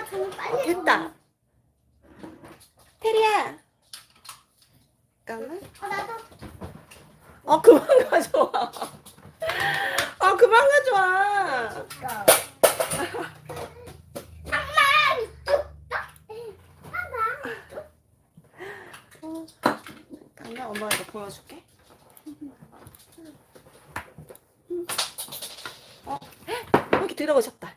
좀 빨리 됐다. 테리야. 잠깐만. 나도. 그만 가져와. 그만 가져와. 잠깐 엄마가 이거 보여줄게. 여기 들어오셨다.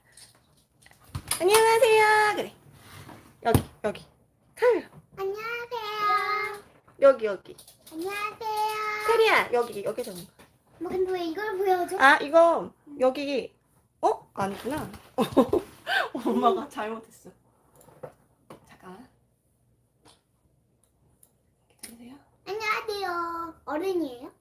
안녕하세요. 그래. 여기. 카메라. 안녕하세요. 여기. 안녕하세요. 테리야, 여기 좀. 뭐 근데 왜 이걸 보여줘? 이거 여기. 아니구나. 엄마가 잘못했어. 잠깐. 기다리세요. 안녕하세요. 어른이에요?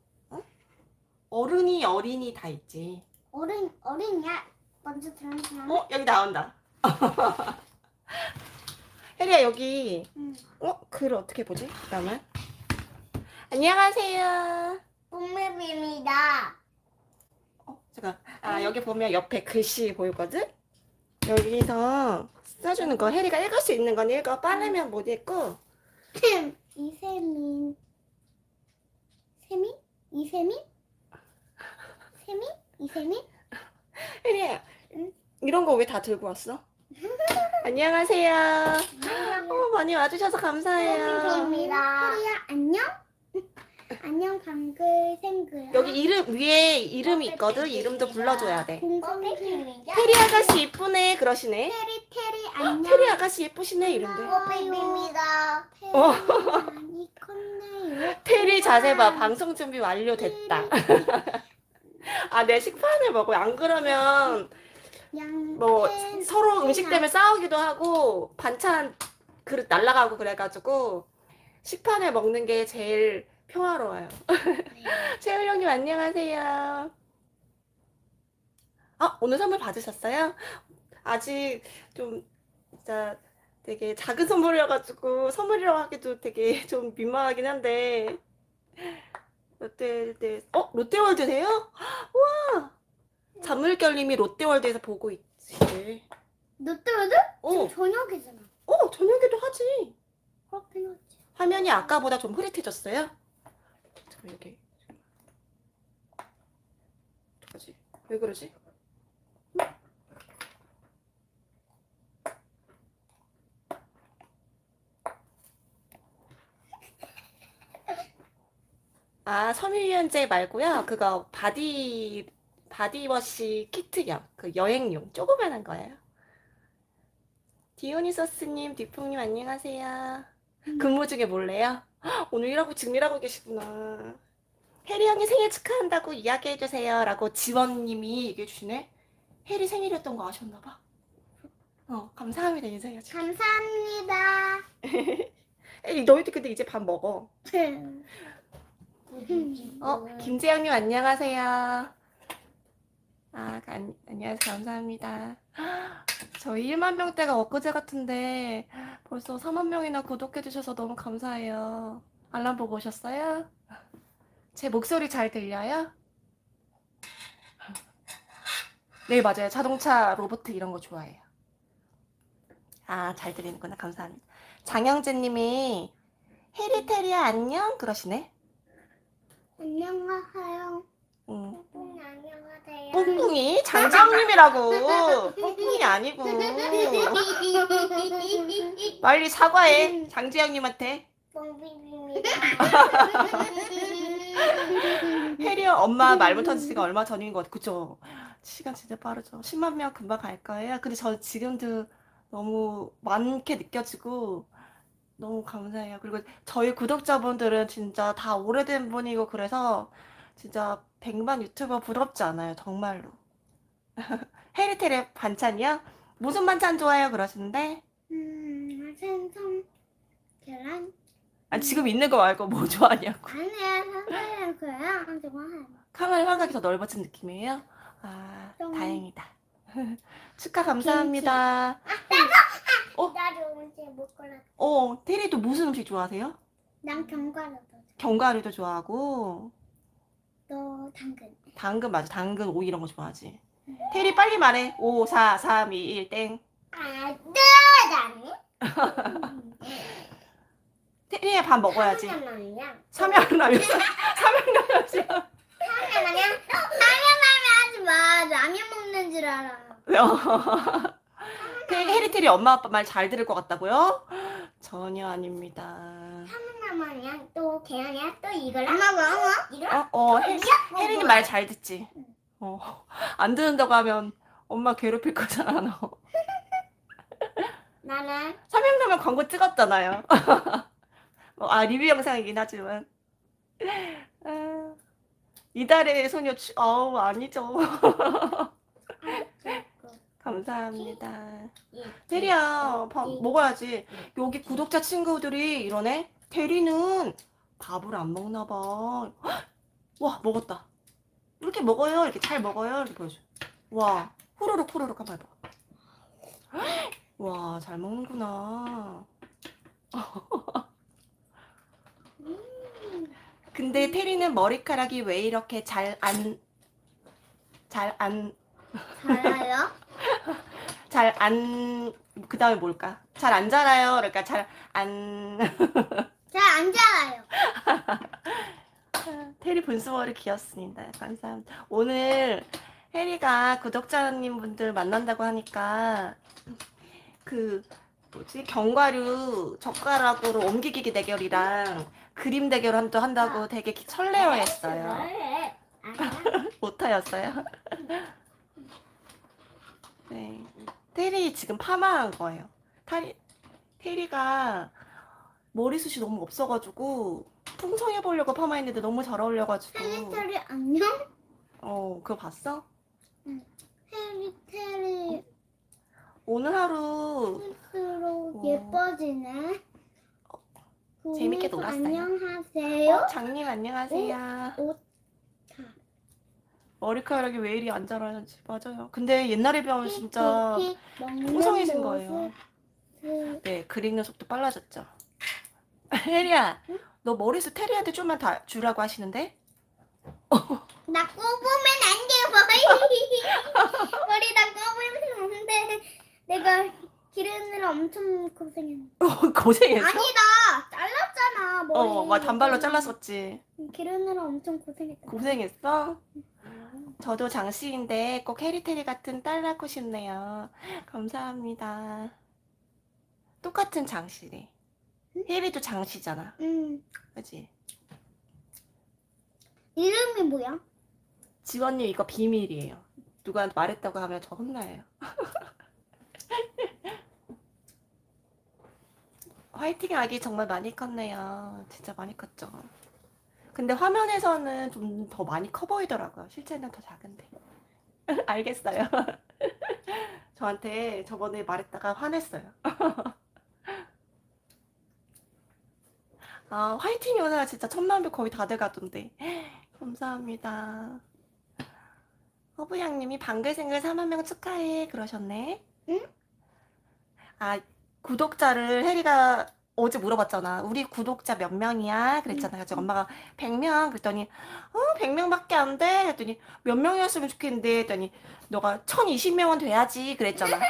어른이 다 있지. 어른이야. 먼저 들어온 사람. 여기 나온다. 혜리야, 여기. 응. 글을 어떻게 보지? 그러면. 안녕하세요. 봄맵입니다. 잠깐. 여기 보면 옆에 글씨 보이거든? 여기서 써주는 거, 혜리가 읽을 수 있는 건 읽어. 빠르면 못 읽고. 이세민. 이세민? 혜리야, 이런 거 왜 다 들고 왔어? 안녕하세요. 많이 와주셔서 감사해요. 봄맵입니다. 혜리야, 안녕? 안녕, 방글생글. 여기 위에 이름이 있거든? 이름도 불러줘야 돼. 공공입니다. 테리 아가씨 이쁘네, 그러시네. 테리, 안녕. 테리 아가씨 예쁘시네, 이런데. 봄맵입니다. 어. 많이 컸네요. 테리 자세 봐. 방송 준비 완료됐다. 내 식판을 먹어요. 안 그러면 뭐 서로 음식 때문에 싸우기도 하고 반찬 그릇 날라가고 그래가지고 식판을 먹는 게 제일 평화로워요. 채울 형님 안녕하세요. 오늘 선물 받으셨어요? 아직 좀 진짜 되게 작은 선물이어가지고 선물이라고 하기도 되게 좀 민망하긴 한데 롯데월드세요? 우와! 잔물결님이 롯데월드에서 보고 있지. 롯데월드? 지금 저녁이잖아. 저녁에도 하지. 그렇긴 하지. 화면이 아까보다 좀 흐릿해졌어요? 잠깐 여기. 어떡하지? 왜 그러지? 섬유유연제 말고요. 그거 바디워시 키트형. 그 여행용. 조그만한 거예요. 디오니서스님, 디풍님 안녕하세요. 근무 중에 몰래요? 오늘 지금 일하고 계시구나. 혜리 형이 생일 축하한다고 이야기해주세요. 라고 지원님이 얘기해주시네. 혜리 생일이었던 거 아셨나봐. 감사합니다. 인사해야지. 감사합니다. 에이, 너희들 근데 이제 밥 먹어. 김재영님 안녕하세요. 안녕하세요. 감사합니다. 저희 1만 명대가 엊그제 같은데 벌써 4만 명이나 구독해주셔서 너무 감사해요. 알람 보고 오셨어요? 제 목소리 잘 들려요? 네, 맞아요. 자동차 로봇 이런 거 좋아해요. 잘 들리는구나. 감사합니다. 장영재님이 해리테리야 안녕? 그러시네. 안녕하세요. 뿡뿡이 안녕하세요. 뿡뿡이? 장지영님이라고. 뿡뿡이 아니고. 빨리 사과해. 장지영님한테. 뽕비비입니다. 혜리야 엄마 말 못한 지가 얼마 전인 것 같아. 그쵸? 시간 진짜 빠르죠. 10만 명 금방 갈 거예요. 근데 저 지금도 너무 많게 느껴지고 너무 감사해요. 그리고 저희 구독자분들은 진짜 다 오래된 분이고 그래서 진짜 100만 유튜버 부럽지 않아요. 정말로. 해리테레 반찬이요? 무슨 반찬 좋아해요? 그러시는데 생선, 계란. 지금 있는 거 말고 뭐 좋아하냐고. 아니야, 생선이랑 계란 좋아해요. 카메라 화각이 더 넓어진 느낌이에요? 다행이다. 축하 감사합니다. 나도 언제 못 골랐어. 테리도 무슨 음식 좋아하세요? 난 견과류도. 견과류도 좋아하고 너 당근. 당근 맞아. 당근, 오이 이런 거 좋아하지. 테리 빨리 말해. 5, 4, 3, 2, 1 땡. 나는 테리야 밥 먹어야지. 삼양라면. 삼양라면. 삼양라면. 삼양라면 하지 마. 라면 먹는 줄 알아. 해리테리 엄마 아빠 말 잘 들을 것 같다고요? 전혀 아닙니다. 삼양라면이야. 또 계란이야. 또 이거랑. 엄마 뭐? 이거랑. 혜린이 말 잘 듣지? 안 듣는다고 하면 엄마 괴롭힐 거잖아, 너. 나는 삼양라면 광고 찍었잖아요. 리뷰 영상이긴 하지만. 이달의 소녀, 아니죠. 감사합니다. 테리야, 밥 먹어야지. 여기 구독자 친구들이 이러네? 테리는 밥을 안 먹나 봐. 와, 먹었다. 이렇게 먹어요. 이렇게 잘 먹어요. 이렇게 보여줘. 와, 후루룩 후루룩 한번 해봐. 와, 잘 먹는구나. 근데 테리는 머리카락이 왜 이렇게 잘아요? 그 다음에 뭘까? 잘 안 자라요. 그러니까 잘 안 자라요. 테리 분수머리 귀엽습니다. 감사합니다. 오늘 혜리가 구독자님 분들 만난다고 하니까 견과류 젓가락으로 옮기기 대결이랑 그림 대결 또 한다고 되게 설레어했어요. 오타였어요? 네. 테리 지금 파마한 거예요. 테리가 머리숱이 너무 없어가지고 풍성해보려고 파마했는데 너무 잘 어울려가지고. 테리 안녕? 그거 봤어? 응. 테리 오늘 하루 할수록 예뻐지네. 재밌게 놀았어요. 안녕하세요. 장님 안녕하세요. 머리카락이 왜 이리 안 자라는지. 맞아요. 근데 옛날에 비하면 진짜 풍성해진 거예요. 네, 그리는 속도 빨라졌죠. 혜리야, 너 머리숱 테리한테 좀만 다 주라고 하시는데? 나 꼽으면 안 돼. 머리 다 꼽으면 안 돼. 내가 기르느라 엄청 고생했네. 고생했어? 아니다. 잘랐잖아. 머리. 단발로 잘랐었지. 기르느라 엄청 고생했다. 고생했어? 저도 장씨인데 꼭 해리테리 같은 딸 낳고 싶네요. 감사합니다. 똑같은 장씨래. 혜리도 장씨잖아. 그치? 이름이 뭐야? 지원님 이거 비밀이에요. 누가 말했다고 하면 저 혼나요. 화이팅 아기 정말 많이 컸네요. 진짜 많이 컸죠. 근데 화면에서는 좀 더 많이 커 보이더라고요. 실제는 더 작은데. 알겠어요. 저한테 저번에 말했다가 화냈어요. 화이팅 요사 진짜 1000만 뷰 거의 다 돼가던데. 감사합니다. 허브양님이 방글생글 4만명 축하해 그러셨네. 응? 구독자를 혜리가 어제 물어봤잖아. 우리 구독자 몇 명이야? 그랬잖아. 그래서 엄마가 100명 그랬더니 100명밖에 안 돼. 그랬더니 몇 명이었으면 좋겠는데 했더니 너가 1020명은 돼야지 그랬잖아.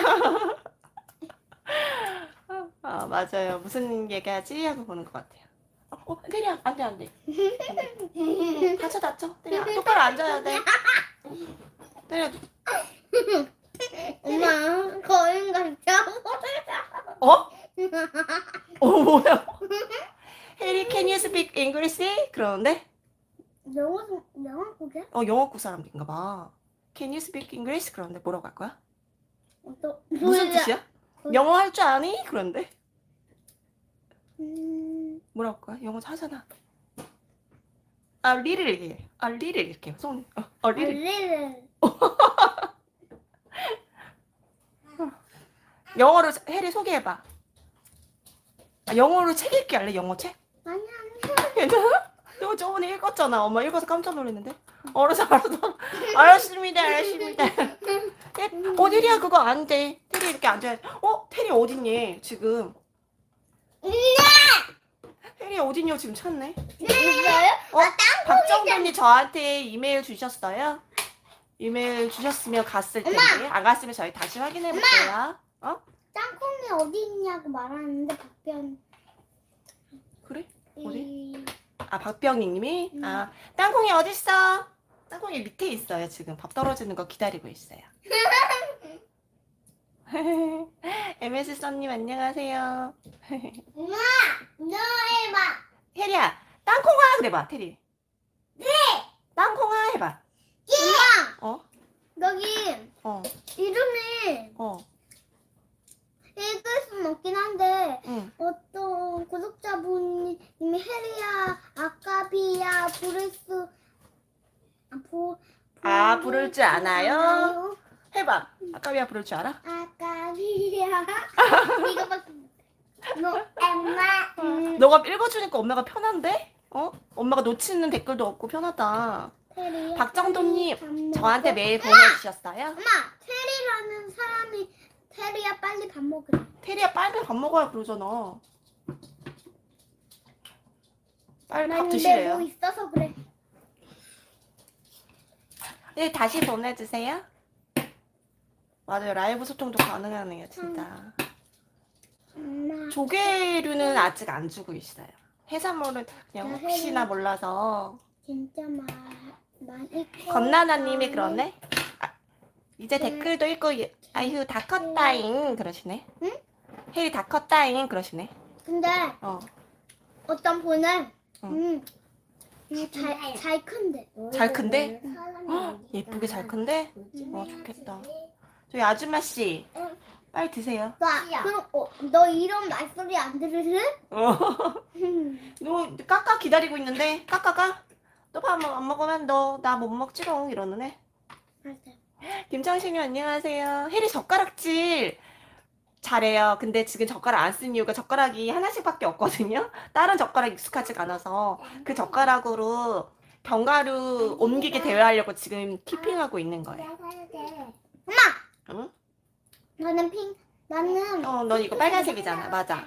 맞아요. 무슨 얘기하지? 하고 보는 것 같아요. 혜리야 안돼 다쳐 혜리야 똑바로 앉아야 돼. 혜리야 엄마 거인 같아. 뭐야? 혜리 can you speak English? 그러는데? 영어 그게? 영어국 사람인가 봐. Can you speak English? 그러는데 뭐라고 할 거야? 무슨 몰라. 뜻이야? 영어 할 줄 아니? 그러는데? 뭐라고 할 거야? 영어 하잖아. 리를 얘기해. 리를 이렇게 손. 리를. 리를. 영어로 혜리 소개해봐. 영어로 책 읽기 할래? 영어 책? 아니야. 괜찮아? 너 저번에 읽었잖아. 엄마 읽어서 깜짝 놀랐는데. 알았어. 알았습니다. 혜리야 그거 안 돼. 테리 이렇게 앉아야 돼. 테리 어딨니? 지금. 혜리 어딨냐 지금 찾네. 있어요? 박정근님 저한테 이메일 주셨어요? 이메일 주셨으면 갔을 텐데 안 갔으면 저희 다시 확인해 볼게요. 어? 땅콩이 어디 있냐고 말하는데 박변. 그래? 어디? 이... 아, 박병익님이? 아, 땅콩이 어딨어? 땅콩이 밑에 있어요. 지금 밥 떨어지는 거 기다리고 있어요. MS 썬님 안녕하세요. 엄마, 너 해봐. 테리야, 땅콩아 그래봐. 테리. 네. 땅콩아 해봐. 엄마, 어? 여기 어? 이름이 어? 읽을 수는 없긴 한데 응. 어떤 구독자분이 해리야, 아까비야, 브레스 부를 줄 아나요? 해봐. 아까비야 부를 줄 알아? 아까비야. 이거밖에 너 엄마. 너가 읽어주니까 엄마가 편한데? 어? 엄마가 놓치는 댓글도 없고 편하다. 테리야, 박정도님, 빨리 밥 먹어. 저한테 메일 보내주셨어요? 엄마, 테리라는 사람이 테리야 빨리 밥 먹으래. 테리야 빨리 밥 먹어야 그러잖아. 빨리 밥 근데 드시래요. 뭐 있어서 그래. 네, 다시 보내주세요. 맞아요. 라이브 소통도 가능하네요, 진짜. 엄마. 조개류는 아직 안 주고 있어요. 해산물은 그냥 혹시나 몰라서. 진짜 많이. 건나나님이 그러네? 아, 이제 댓글도 읽고, 아휴, 다 컸다잉. 그러시네. 응? 혜리 다 컸다잉. 그러시네. 근데 어. 어떤 분은 응. 잘 큰데. 잘 큰데? 헉, 예쁘게 잘 큰데? 좋겠다. 저희 아줌마씨, 응. 빨리 드세요. 그럼 너 이런 말소리 안 들을래? 너 까까 기다리고 있는데? 까까가? 너 밥 안 먹으면 너 나 못 먹지롱 이러는 애. 김창식님 안녕하세요. 혜리 젓가락질 잘해요. 근데 지금 젓가락 안 쓴 이유가 젓가락이 하나씩밖에 없거든요. 다른 젓가락 익숙하지가 않아서 그 젓가락으로 견과류 옮기게 대회하려고 지금 키핑하고 있는 거예요. 엄마, 응? 나는 넌 이거 빨간색이잖아. 맞아.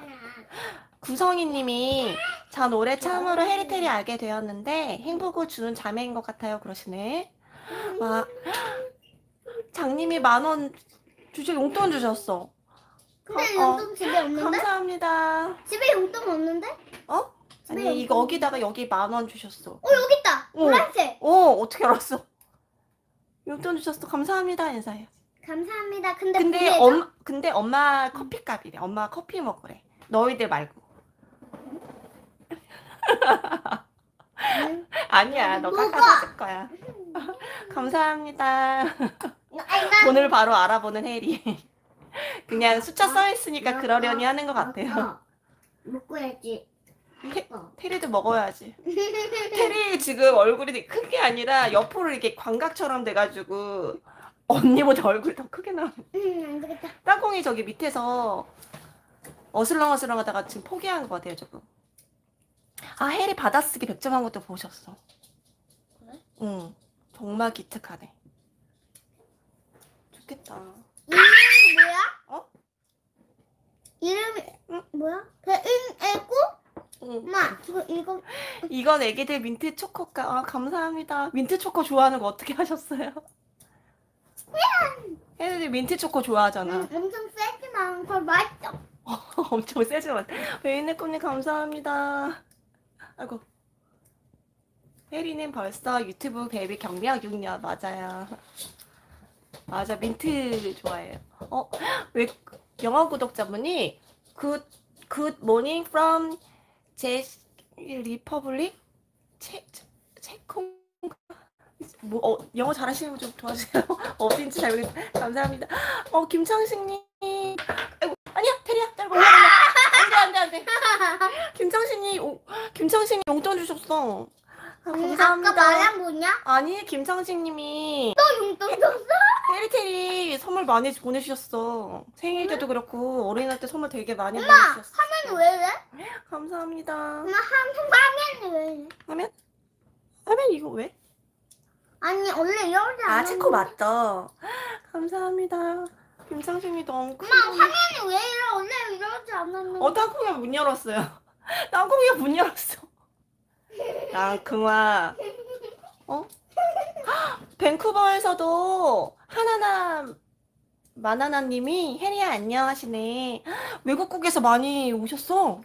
구성희님이 전 올해 처음으로 해리테리 알게 되었는데 행복을 주는 자매인 것 같아요. 그러시네. 와, 장님이 10,000원 용돈 주셨어. 근데 용돈 집에 없는데? 감사합니다. 집에 용돈 없는데? 어? 아니 이거 여기다가 여기 10,000원 주셨어. 여기 있다. 노란색. 어떻게 알았어? 용돈 주셨어. 감사합니다. 인사해. 감사합니다. 근데 근데 엄마 커피값이래. 엄마 커피 먹으래. 너희들 말고. 아니야. 너 깎아서 줄 거야. 감사합니다. 돈을 바로 알아보는 혜리. 그냥 숫자 써있으니까 그러려니 하는 것 같아요. 먹어야지. 테리도 먹어야지. 테리 지금 얼굴이 큰 게 아니라 옆으로 이렇게 광각처럼 돼가지고 언니보다 얼굴이 더 크게 나와. 안 되겠다. 땅콩이 저기 밑에서 어슬렁어슬렁 하다가 지금 포기한 것 같아요, 조금. 아, 혜리 받아쓰기 100점 한 것도 보셨어. 그래? 응. 정말 기특하네. 좋겠다. 이름이 뭐야? 어? 이름이 응? 뭐야? 배은애고? 응. 엄마, 이거 이건 애기들 민트 초코가. 아, 감사합니다. 민트 초코 좋아하는 거 어떻게 하셨어요? 애들이 민트 초코 좋아하잖아. 엄청 세지만 그걸 맛있어. 엄청 세지만. 베이네 꿈님 감사합니다. 아이고. 혜리는 벌써 유튜브 베이비 경력 6년. 맞아요. 맞아, 민트 좋아해요. 왜 영어 구독자분이 Good morning from 리퍼블릭? 체콩? 영어 잘하시는 분 좀 도와주세요. 어딘지 잘 모르겠어요. 감사합니다. 김창식님. 아이고, 아니야, 테리야. 딸 몰라. 안 돼. 김창식님 용돈 주셨어. 감사합니다. 아까 말한 뭐냐? 아니, 김창식님이 또 용돈 줬어? 테리 선물 많이 보내주셨어. 생일 때도 그렇고 어린이날 때 선물 되게 많이 보내주셨어. 화면 왜 이래? 감사합니다. 엄마 화면이 왜 이래? 화면 이거 왜? 아니 원래 이러지 않아. 체코 맞다. 감사합니다. 김창식이 너무 큰. 엄마 화면이 왜 이래? 원래 이러지 않았는데. 땅콩이가 문 열었어요. 땅콩이가 문 열었어. 땅콩아. 밴쿠버에서도 하나남 마나나님이 혜리야 안녕하시네. 외국국에서 많이 오셨어.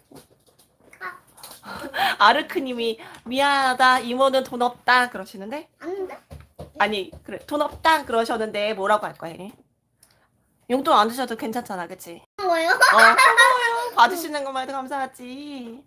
아르크님이 미안하다 이모는 돈 없다 그러시는데 아닌데? 아니 그래 돈 없다 그러셨는데 뭐라고 할 거야? 용돈 안 주셔도 괜찮잖아 그치? 뭐예요? 고마워요. 봐주시는 것만 해도 감사하지.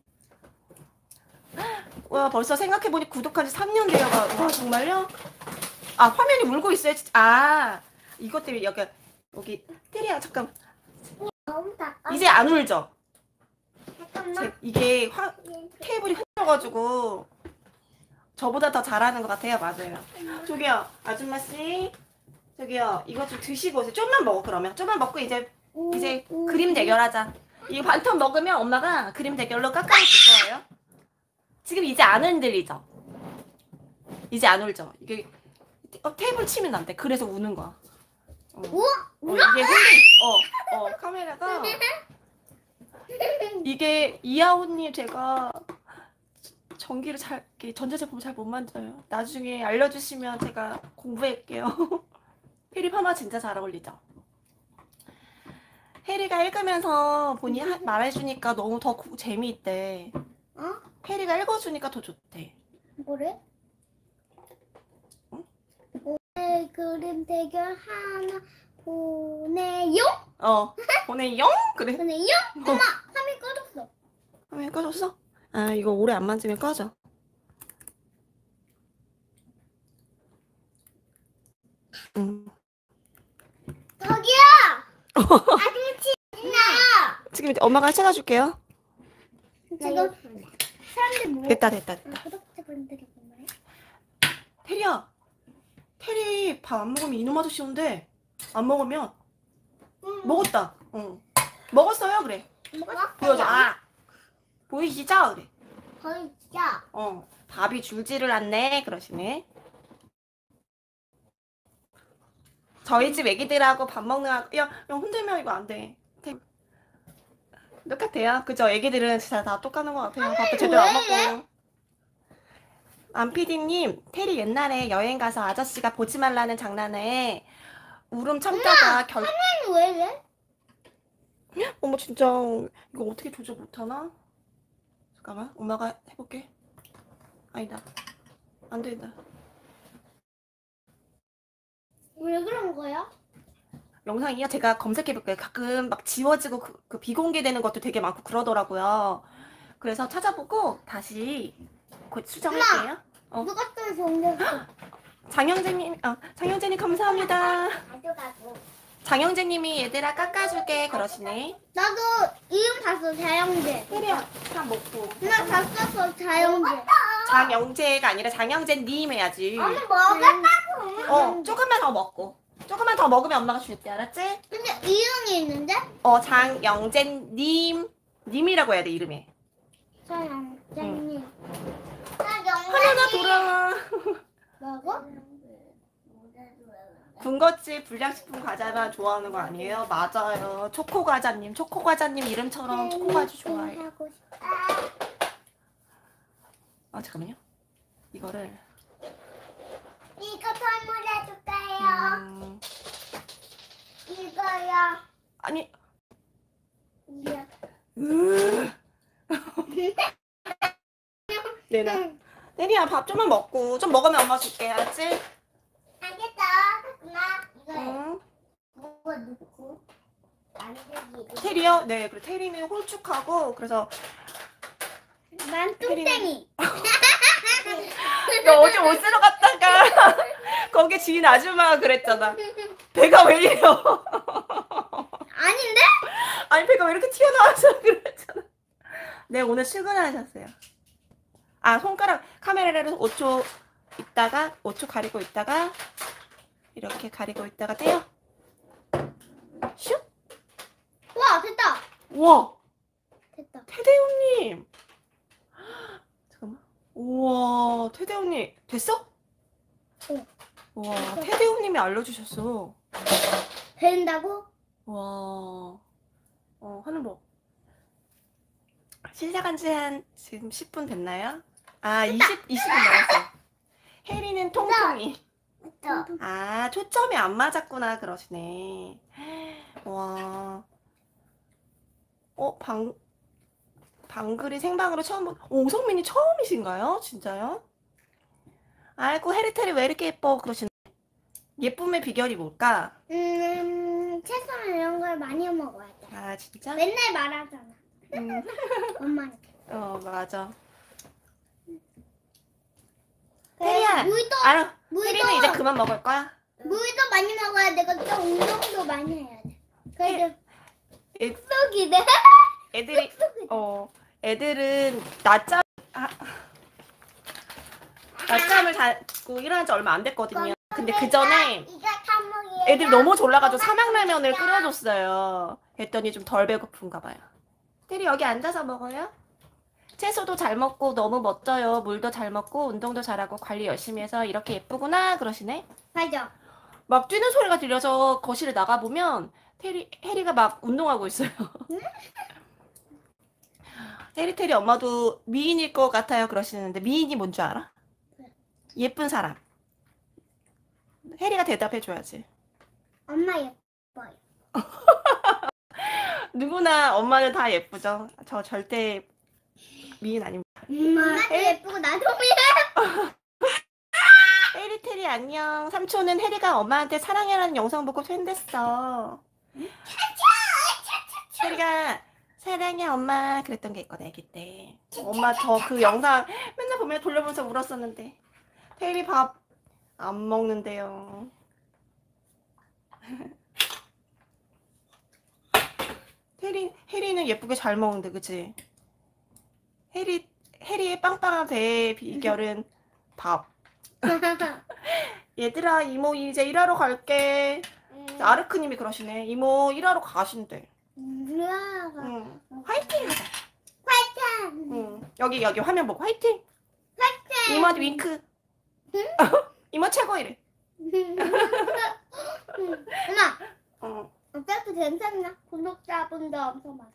와 벌써 생각해보니 구독한 지 3년 되어가. 와 정말요? 아 화면이 울고 있어요 진짜. 아 이것 때문에 여기 테리야 잠깐 너무 닦아. 이제 안 울죠? 잠깐만. 이게 테이블이 흔들어가지고 저보다 더 잘하는 것 같아요. 맞아요. 저기요 아줌마씨 저기요 이거 좀 드시고 오세요. 좀만 먹어. 그러면 좀만 먹고 이제 그림 대결하자. 이거 반턴 먹으면 엄마가 그림 대결로 깎아줄 거예요. 지금 이제 안 흔들리죠? 이제 안 울죠? 이게 테이블 치면 안 돼. 그래서 우는 거야. 이게 카메라가 이게 이하온님 제가 전기를 전자제품을 잘 못 만져요. 나중에 알려주시면 제가 공부할게요. 혜리 파마 진짜 잘 어울리죠? 혜리가 읽으면서 본인이 말해주니까 너무 더 재미있대. 혜리가 읽어주니까 더 좋대. 뭐래? 오늘 그림 대결 하나 보내요? 보내요? 그래. 보내요? 엄마, 화면 꺼졌어. 화면 꺼졌어? 아 이거 오래 안 만지면 꺼져. 저기요! 아저씨, 있나요? 지금 이제 엄마가 찾아줄게요. 지금 사람들 뭐? 됐다. 구독자분들이 뭐래? 테리야. 테리 밥 안 먹으면 이놈 아저씨 온대. 안 먹으면 먹었다. 먹었어요 그래. 뭐가? 보여줘. 보이시죠? 그래. 보이죠? 밥이 줄지를 않네 그러시네. 저희 집 애기들하고 밥 먹는 야 흔들면 이거 안 돼. 똑같아요. 그죠? 애기들은 진짜 다 똑같은 것 같아요. 밥도 제대로 안 먹고. 안피디님, 테리 옛날에 여행 가서 아저씨가 보지 말라는 장난에 울음 참다가 화면이 왜 이래? 어머 진짜 이거 어떻게 조절 못하나? 잠깐만 엄마가 해볼게. 아니다 안 된다. 왜 그런 거야? 영상이요? 제가 검색해볼게요. 가끔 막 지워지고 그 비공개되는 것도 되게 많고 그러더라고요. 그래서 찾아보고 다시 수정할게요. 누가 또 정렸어? 장영재님 감사합니다. 가져가고. 장영재님이 얘들아 깎아줄게 그러시네. 나도 이름 봤어, 자영재. 혜리야 다 먹고. 나 봤었어, 자영재. 장영재가 아니라 장영재님 해야지. 언니 먹었다고. 조금만 더 먹고. 조금만 더 먹으면 엄마가 줄게 알았지? 근데 이름이 있는데? 장영재님 님이라고 해야 돼 이름에. 자영재님. 하나가 돌아와. 뭐고? 군것질 불량식품 과자만 좋아하는 거 아니에요? 맞아요. 초코과자님 이름처럼 초코과자 좋아해요. 하고 싶다. 잠깐만요. 이거를 이거 선물해줄까요? 이거요. 아니 이거. 내리야 밥 좀만 먹고 좀 먹으면 엄마 줄게 알았지? 알겠어. 엄마 이거 뭐가 넣고 만들기. 테리요? 네 그래 테리는 홀쭉하고 그래서 난 뚱땡이. 너 어제 옷 쓰러 갔다가 거기 지인 아줌마가 그랬잖아. 배가 왜 이래요? 아닌데? 아니 배가 왜 이렇게 튀어나와서 그랬잖아. 네 오늘 출근하셨어요. 손가락 카메라를 5초 있다가 5초 가리고 있다가 이렇게 가리고 있다가 떼요. 슉. 와 됐다. 우와. 됐다. 태대훈님. 잠깐만. 우와 태대훈님 됐어? 응. 우와 태대훈님이 알려주셨어. 된다고? 와. 하는 법. 시작한 지 지금 10분 됐나요? 20분 넘었어요. 혜리는 통통이. 또. 아, 초점이 안 맞았구나 그러시네. 와. 방글이 생방으로 처음 오성민이 처음이신가요? 진짜요? 아이고, 해리테리 왜 이렇게 예뻐? 그러시네. 예쁨의 비결이 뭘까? 채소나 이런 걸 많이 먹어야 돼. 아, 진짜? 맨날 말하잖아. 음, 엄마한테. 맞아. 그래서 혜리야, 알아. 물도 혜리는 이제 그만 먹을 거야? 물도 많이 먹어야 되고 또 운동도 많이 해야 돼. 그래도 애, 쑥이네. 애들이, 애들은 낮잠을 자고 일어난 지 얼마 안 됐거든요. 근데 그 전에 이거 탐먹이. 애들이 너무 졸라가지고 삼양라면을 끓여줬어요. 그랬더니 좀 덜 배고픈가 봐요. 혜리 여기 앉아서 먹어요? 채소도 잘 먹고 너무 멋져요. 물도 잘 먹고 운동도 잘하고 관리 열심히 해서 이렇게 예쁘구나 그러시네. 맞아. 막 뛰는 소리가 들려서 거실에 나가보면 혜리가 막 운동하고 있어요. 테리 엄마도 미인일 것 같아요 그러시는데 미인이 뭔 줄 알아? 예쁜 사람. 혜리가 대답해줘야지. 엄마 예뻐요. 누구나 엄마는 다 예쁘죠. 저 절대 미인 아닙니다. 엄마도 예쁘고 나도 미안. 혜리 테리 안녕. 삼촌은 혜리가 엄마한테 사랑해라는 영상 보고 팬됐어. 혜리가 사랑해 엄마 그랬던 게 있거든 애기 때. 엄마 저 그 영상 맨날 보면 돌려보면서 울었었는데 혜리 밥 안 먹는데요. 혜리는 예쁘게 잘 먹는데 그치? 혜리의 빵빵한 배의 비결은 밥. 얘들아 이모 이제 일하러 갈게. 아르크님이 그러시네. 이모 일하러 가신대. 응. 화이팅 하자. 화이팅. 응. 여기 화면 보고 화이팅. 화이팅. 이모한테 윙크. 이모 최고이래. 엄마. 응. 어차피 괜찮나? 구독자분들 엄청 많아.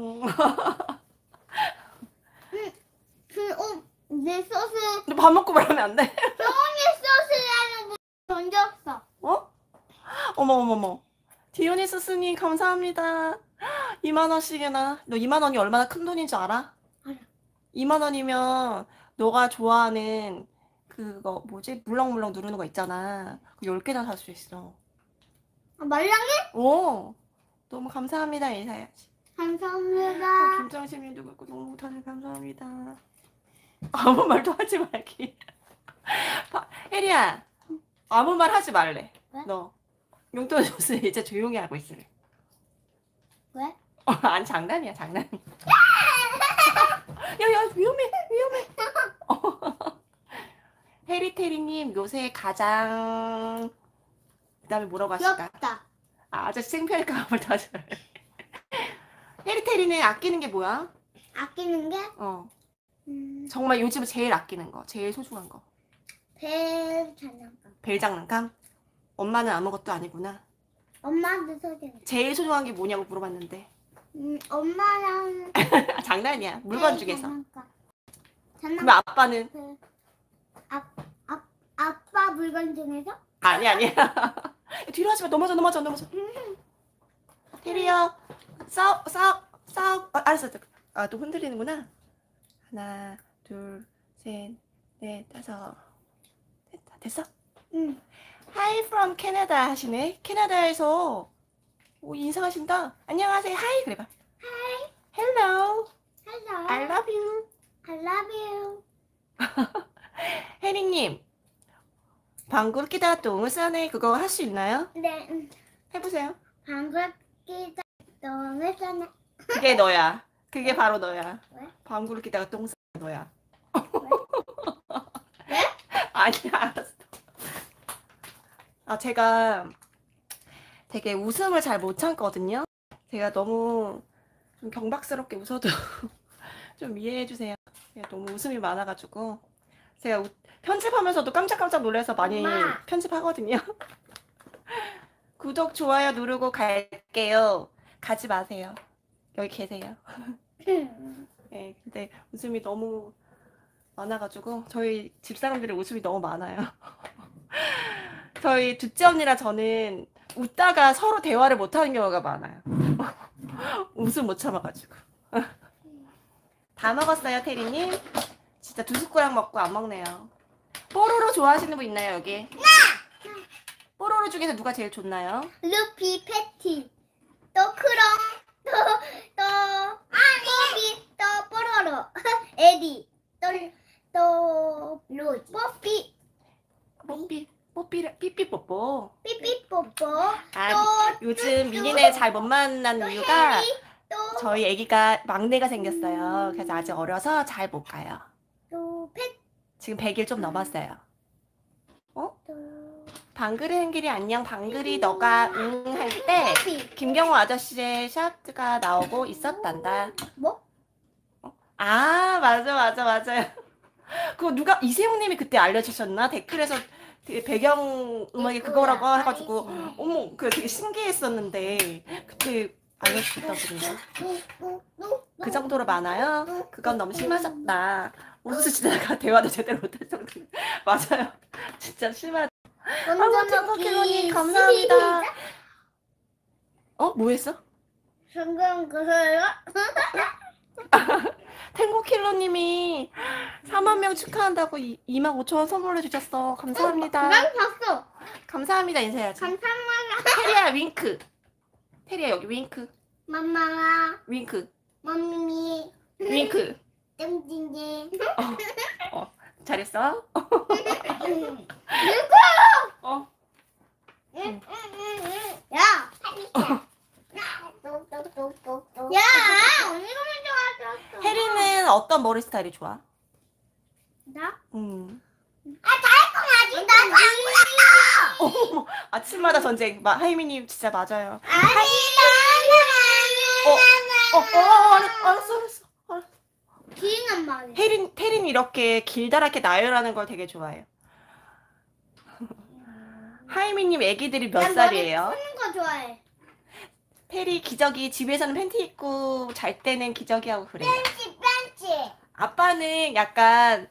내 소스. 너 밥 먹고 말하면 안 돼? 소니 소스라는 분 던졌어. 어? 어머. 디오니소스님 감사합니다. 2만원씩이나. 너 2만원이 얼마나 큰 돈인 줄 알아? 알아. 2만원이면 너가 좋아하는 그거 뭐지? 물렁물렁 누르는 거 있잖아. 그 10개나 살 수 있어. 말랑해? 오! 너무 감사합니다 인사해야지. 감사합니다. 김장심님도 그렇고 너무 다들 감사합니다. 아무 말도 하지 말기. 혜리야 아무 말 하지 말래. 왜? 너 용돈 줬으 이제 조용히 하고 있으래. 왜? 아니 장난이야 장난이야. 야 위험해. 해리테리님 요새 가장 그다음에 뭐라고 하실까? 귀엽다. 아저씨 창피할까 한번 다시 말해. 해리테리는 아끼는 게 뭐야? 아끼는 게? 정말 요즘 제일 아끼는 거, 제일 소중한 거. 벨 장난감. 벨 장난감? 엄마는 아무것도 아니구나. 엄마한테 소개해. 제일 소중한 게 뭐냐고 물어봤는데. 엄마랑 장난이야. 물건 벨 중에서. 장난감. 그럼 아빠는? 아빠 물건 중에서? 아니야. 뒤로 하지 마. 넘어져. 테리야, 싸워. 알았어. 또 흔들리는구나. 하나, 둘, 셋, 넷, 다섯. 됐어? 응. Hi from Canada 하시네. 캐나다에서 인사하신다. 안녕하세요. Hi 그래봐. Hi. Hello. Hello. I love you. I love you. 혜리님, 방구 끼다 똥을 싸네. 그거 할 수 있나요? 네. 해보세요. 방귀 끼다 똥을 싸네. 그게 너야. 그게 바로 너야. 왜? 방구를 끼다가 똥 싸는 너야. 왜? 아니야, 알았어. 제가 되게 웃음을 잘 못 참거든요. 제가 너무 좀 경박스럽게 웃어도 좀 이해해주세요. 너무 웃음이 많아가지고 제가 편집하면서도 깜짝깜짝 놀라서 많이 엄마. 편집하거든요. 구독, 좋아요 누르고 갈게요. 가지 마세요. 여기 계세요. 네, 근데 웃음이 너무 많아가지고 저희 집사람들이 웃음이 너무 많아요. 저희 둘째 언니랑 저는 웃다가 서로 대화를 못하는 경우가 많아요. 웃음 못 참아가지고. 다 먹었어요, 테리님? 진짜 두 숟가락 먹고 안 먹네요. 뽀로로 좋아하시는 분 있나요, 여기? 뽀로로 중에서 누가 제일 좋나요? 루피, 패티, 또 크롱, 또 뽀비, 또 뽀로로, 에디, 또 로즈, 삐삐뽀뽀. 삐삐뽀뽀, 아, 요즘 미니네 잘 못 만난 이유가 해리, 저희 애기가 막내가 생겼어요. 그래서 아직 어려서 잘 못 가요. 또 패티, 지금 100일 좀 넘었어요. 또 방글이 행길이 안녕. 방글이 너가 응 할 때 김경호 아저씨의 샤트가 나오고 있었단다. 뭐? 아, 맞아요. 그거 누가 이세용님이 그때 알려주셨나? 댓글에서 되게 배경 음악이 그거라고 해가지고 어머, 그 되게 신기했었는데 그때 알려주셨다고 그러나? 그 정도로 많아요? 그건 너무 심하셨다. 웃으시다가 대화도 제대로 못할 정도. 맞아요. 진짜 심하다. 탱고킬로님 감사합니다. 뭐 했어? 성공 그거요? 탱고킬로님이 4만 명 축하한다고 25,000원 선물해 주셨어. 감사합니다. 난 봤어. 감사합니다 인사해야지. 감사합니다. 테리야 윙크. 테리야 여기 윙크. 맘마가 윙크. 맘미 윙크. 땡땡땡. 잘했어? 어. 야. 야, 언니가 먼저 와줬어. 혜리는 어떤 머리 스타일이 좋아? 나? 아직 나 어머, 아침마다 전쟁. 하이미님 진짜 맞아요. 알았어. 기인한 말이야. 혜린 이렇게 길다랗게 나열하는 걸 되게 좋아해요. 하이미님 애기들이 몇 살이에요? 푸는 거 좋아해. 테리 기저귀 집에서는 팬티 입고 잘 때는 기저귀 하고 그래요. 벤치. 아빠는 약간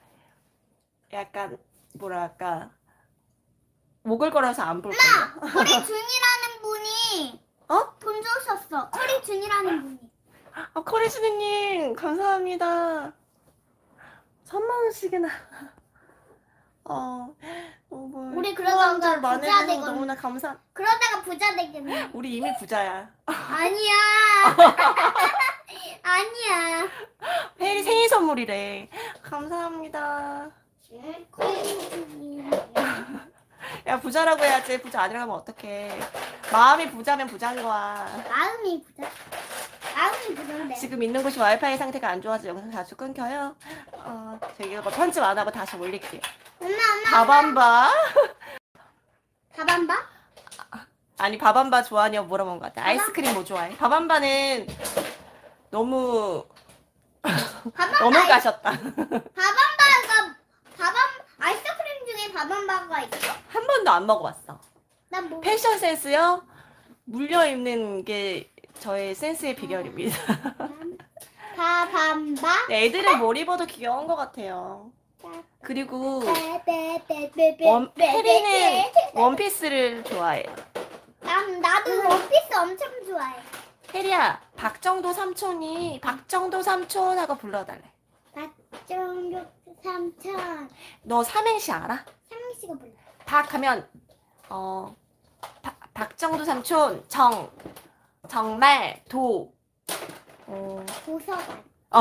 뭐랄까 목을 걸어서 안 볼 거예요. 커리준이라는 분이 돈 주셨어. 커리준이라는 분이. 커리스님 감사합니다. 3만원씩이나. 우리 그러다가 부자 많아서 되겠네. 너무나 감사. 그러다가 부자 되겠네. 우리 이미 부자야. 아니야. 아니야. 혜리 생일 선물이래. 감사합니다. 야 부자라고 해야지. 부자 아니라고 하면 어떡해. 마음이 부자면 부자인 거야. 마음이 부자. 마음이 부자인데. 지금 있는 곳이 와이파이 상태가 안 좋아서 영상 자주 끊겨요. 저기 이거 편집 안 하고 다시 올릴게요. 엄마. 밥안바? 밥안바? 아니 밥안바 좋아하냐고 물어본 것 같아. 아이스크림 뭐 좋아해? 밥안바는 너무 너무 가셨다. 아이스크림 중에 밥안바가 있어? 한 번도 안 먹어봤어. 난 뭐? 패션 센스요? 물려 입는 게 저의 센스의 비결입니다. 밥안바? 애들은 뭘 입어도 귀여운 것 같아요. 그리고 혜리는 원피스를 좋아해요. 나도 원피스 엄청 좋아해. 혜리야, 박정도 삼촌이 박정도 삼촌 하고 불러달래. 박정도 삼촌. 너 삼행시 알아? 삼행시가 몰라. 박 하면 박정도 삼촌 정말 도서관.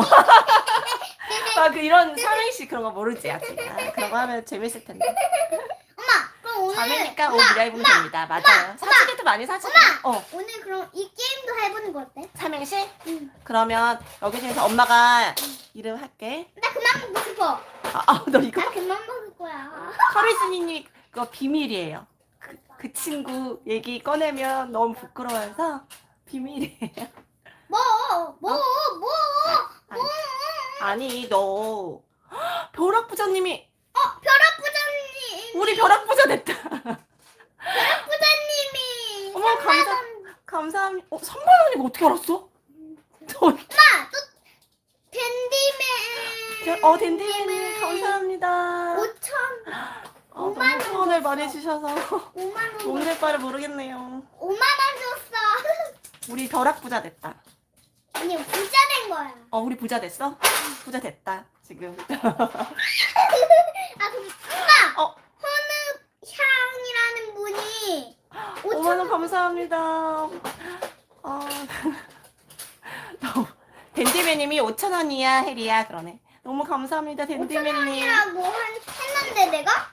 이런 삼행시 그런 거 모르지 아직. 그런 거 하면 재밌을 텐데. 엄마, 그럼 오늘 자매니까 옷 미라 입으면 됩니다. 맞아요. 사진도 많이 사주고. 오늘 그럼 이 게임도 해보는 거 어때? 삼행시? 응. 그러면 여기 중에서 엄마가 이름 할게. 나 그만 먹고 싶어. 너 이거 나 그만 먹을 거야. 커리스님이 그거 비밀이에요. 그 친구 얘기 꺼내면 너무 부끄러워서 비밀이에요. 아니 너 벼락부자님이 벼락부자님. 우리 벼락부자 됐다. 벼락부자님이. 어머 감사합니다. 3만원이면 어떻게 알았어? 엄마, 또 댄디맨. 댄디맨 감사합니다. 5,000. 너무 5만 원 후원을 줬어. 많이 주셔서 5만 원. 몸될 바를 모르겠네요. 5만 원 줬어. 우리 벼락 부자 됐다. 아니 부자 된 거야. 우리 부자 됐어? 부자 됐다 지금. 아 그럼 엄마. 어. 헌읍향이라는 분이 5만 원 감사합니다. 댄디맨님이 5,000원이야 혜리야 그러네. 너무 감사합니다 댄디맨님. 5,000원이라고 했는데 내가?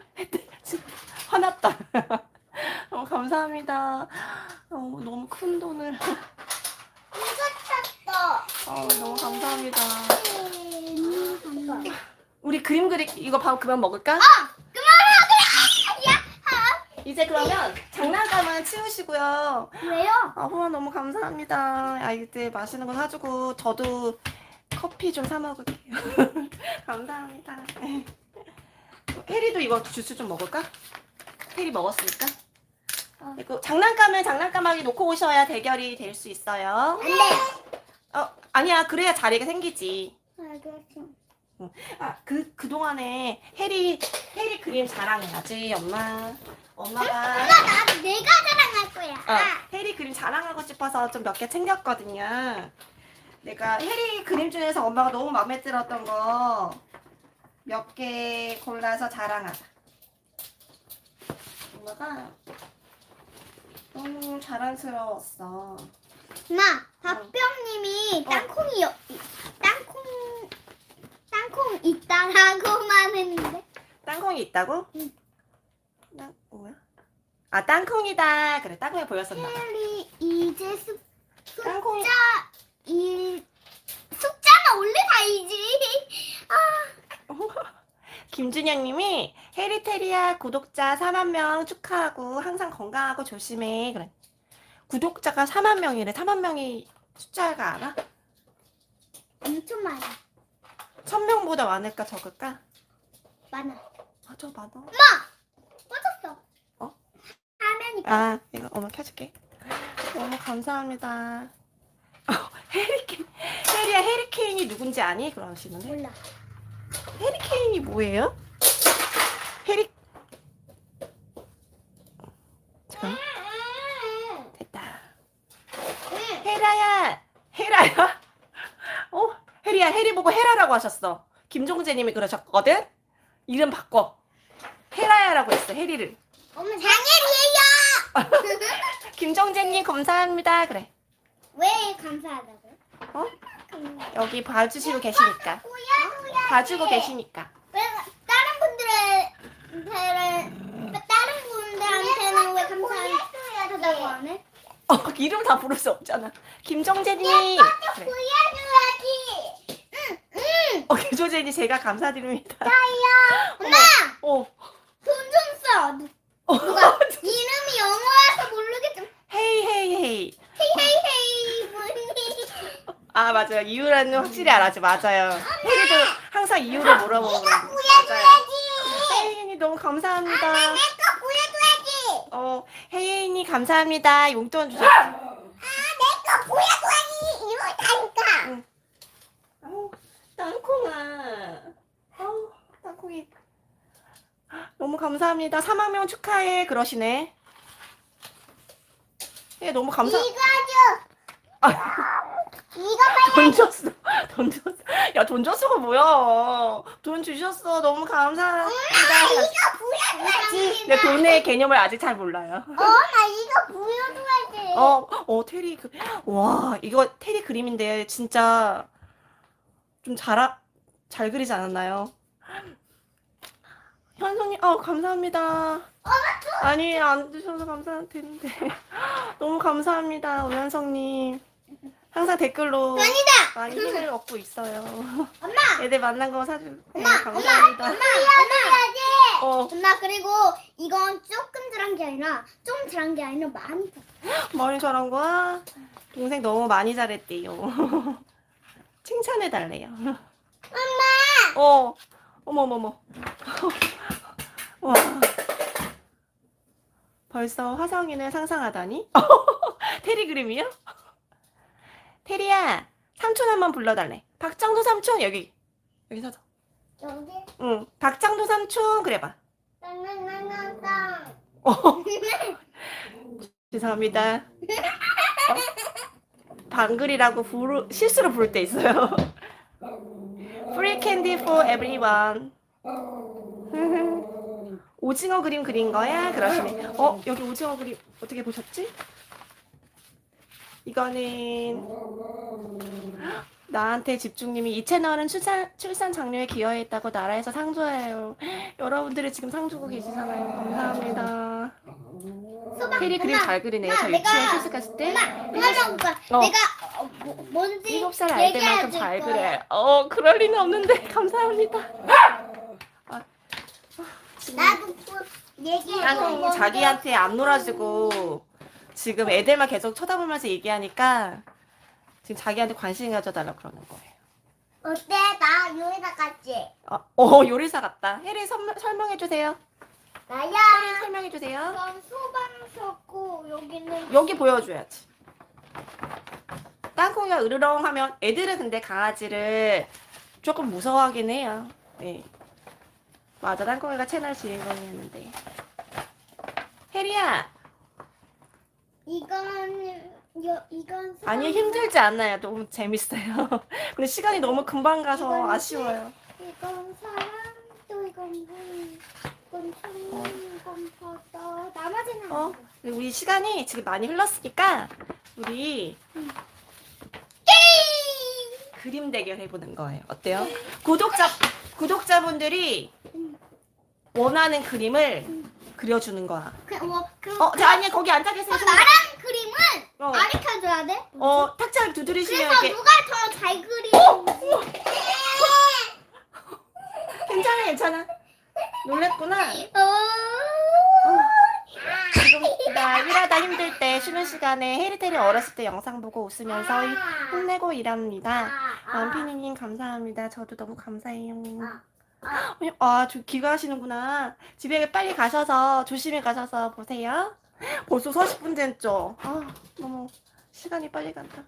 화났다. 너무 감사합니다. 너무 큰 돈을. 이거 찼어. 너무 감사합니다. 우리 그림 그리 이거 밥 그만 먹을까? 이제 그러면 장난감은 치우시고요. 왜요? 후원 너무 감사합니다. 아이들 맛있는 거 사주고 저도 커피 좀 사 먹을게요. 감사합니다. 혜리도 이거 주스 좀 먹을까? 혜리 먹었으니까. 이거 장난감은 장난감하게 놓고 오셔야 대결이 될 수 있어요. 안 돼. 아니야. 그래야 자리가 생기지. 알겠어. 그동안에 혜리 그림 자랑해야지, 엄마가. 내가 자랑할 거야. 혜리 그림 자랑하고 싶어서 좀 몇 개 챙겼거든요. 내가 혜리 그림 중에서 엄마가 너무 마음에 들었던 거 몇 개 골라서 자랑하자. 엄마가 너무 자랑스러웠어. 엄마, 박병님이 땅콩 있다라고만 했는데. 땅콩이 있다고? 응. 뭐야? 땅콩이다. 그래, 땅콩이 보였었나 봐. 혜리 이제 땅콩이. 숫자는 원래 다이지. 김준영님이 해리테리아 구독자 4만 명 축하하고 항상 건강하고 조심해. 그래. 구독자가 4만 명이래. 4만 명이 숫자가 알아? 엄청 많아. 1000명보다 많을까 적을까? 많아. 저 많아. 엄마, 꺼졌어. 화면이 이거 엄마 켜줄게. 너무 감사합니다. 혜리야, 해리케인이 누군지 아니? 그러시는데. 몰라. 해리케인이 뭐예요? 잠깐. 됐다. 헤라야. 혜리야, 혜리 보고 헤라라고 하셨어. 김종재님이 그러셨거든? 이름 바꿔. 헤라야라고 했어, 혜리를. 엄마 장혜리예요. 김종재님 감사합니다. 그래. 왜 감사하다고? 여기 봐주시고 계시니까. 봐주고 계시니까. 왜 다른 분들한테는 왜 감사하다고 안 해? 이름 다 부를 수 없잖아. 김종재님. 그래. 보여줘야지. 응. 김종재님 제가 감사드립니다. 엄마, 어. 돈 좀 써. 누가 이름이 영어라서 모르겠지만 헤이. 헤이 분이. 맞아요. 이유라는 확실히 알았지. 맞아요. 혜리도 항상 이유를 물어보는 거예요. 보여줘야지. 혜인이 너무 감사합니다. 내거 보여줘야지. 혜인이 감사합니다. 용돈 주셨어. 내거 보여줘야지. 이거 다니까. 땅콩아. 땅콩이. 너무 감사합니다. 4만 명 축하해. 그러시네. 너무 감사. 이거 줘. 이거 빨리. 돈 줬어. 야, 돈 줬어가 뭐야. 돈 주셨어. 너무 감사합니다. 이거 보여줘야지. 내 돈의 개념을 아직 잘 몰라요. 나 이거 보여줘야지. 테리 와, 이거 테리 그림인데 진짜 좀 잘 그리지 않았나요? 현성님, 감사합니다. 아니, 안 주셔서 감사드리는데. 너무 감사합니다, 우리 현성님. 항상 댓글로 아니다. 많이 힘을 얻고 있어요. 엄마. 애들 만난 거 사주고. 엄마, 감사합니다. 보여줘야지. 어, 그리고 이건 조금 자란 게 아니라 좀 자란 게 아니라 많이 자란. 많이 잘한 거야? 동생 너무 많이 잘했대요. 칭찬해달래요. 엄마. 어머머머. 와. 벌써 화성인을 상상하다니? 테리 그림이요? 테리야, 삼촌 한번 불러달래. 박장도 삼촌, 여기 서서. 여기. 응, 박장도 삼촌, 그래봐. 땅땅땅땅땅. 어, 죄송합니다. 방글이라고 실수로 부를 때 있어요. Free candy for everyone. 오징어 그림 그린 거야? 그러시네. 여기 오징어 그림 어떻게 보셨지? 이거는 나한테 집중님이 이 채널은 출산 장려에 기여했다고 나라에서 상 줘요. 여러분들이 지금 상 주고 계시잖아요. 감사합니다. 테리 그림 잘 그리네요. 저 유치원 실습 갔을 때 내가 뭔지 7살 아이들만큼 잘 그래. 그럴 리는 없는데 감사합니다. 나도 얘기해. 땅콩이 자기한테 안 놀아주고 지금 애들만 계속 쳐다보면서 얘기하니까 지금 자기한테 관심 가져달라고 그러는 거예요. 어때? 나 요리사 같지? 요리사 같다. 혜리 설명해주세요. 나야. 설명해주세요. 전 소방 섰고 여기는 여기 보여줘야지. 땅콩이가 으르렁 하면 애들은 근데 강아지를 조금 무서워하긴 해요. 네. 맞아, 땅콩이가 채널 주인공이었는데. 혜리야. 이건 아니요, 힘들지 않아요. 너무 재밌어요. 근데 시간이 너무 금방 가서 아쉬워요. 이건 사람 또 이건 물 이건 술 이건 바다 나머지는 우리 시간이 지금 많이 흘렀으니까 우리 그림 대결 해보는 거예요. 어때요? 구독자분들이 원하는 그림을 그려주는 거야. 아니 거기 앉아 계세요. 나랑 그림은 가르쳐줘야 돼? 탁자를 두드리시면 그래서 이렇게. 누가 더 잘 괜찮아. 놀랬구나. 지금 나 일하다 힘들 때 쉬는 시간에 해리테리 어렸을 때 영상 보고 웃으면서 힘내고 일합니다. 만피니님 감사합니다. 저도 너무 감사해요. 저 귀가하시는구나. 집에 빨리 가셔서 조심히 가셔서 보세요. 벌써 40분 됐죠? 너무 시간이 빨리 간다.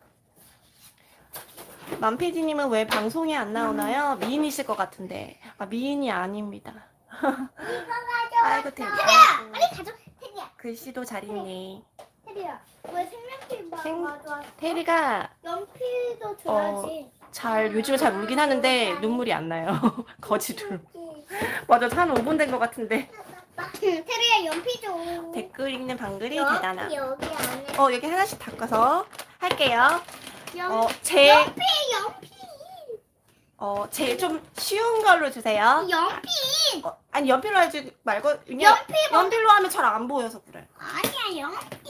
만피디님은 왜 방송에 안 나오나요? 미인이실 것 같은데. 미인이 아닙니다. 아이고 테리야. 빨리 가져. 테리야. 글씨도 잘 읽네. 테리야. 왜 색연필 가져왔어? 테리가 연필도 줘야지. 요즘에 잘 울긴 하는데 눈물이 안 나요. 거지로. 맞아, 한 5분 된 것 같은데. 테리야 연필 줘. 댓글 읽는 방글이 대단함. 여기 안에. 여기 하나씩 닦아서 할게요. 연필. 제일 좀 쉬운 걸로 주세요. 연필. 아니 연필로 하지 말고 그냥 연필로 하면 잘 안 보여서 그래. 아니야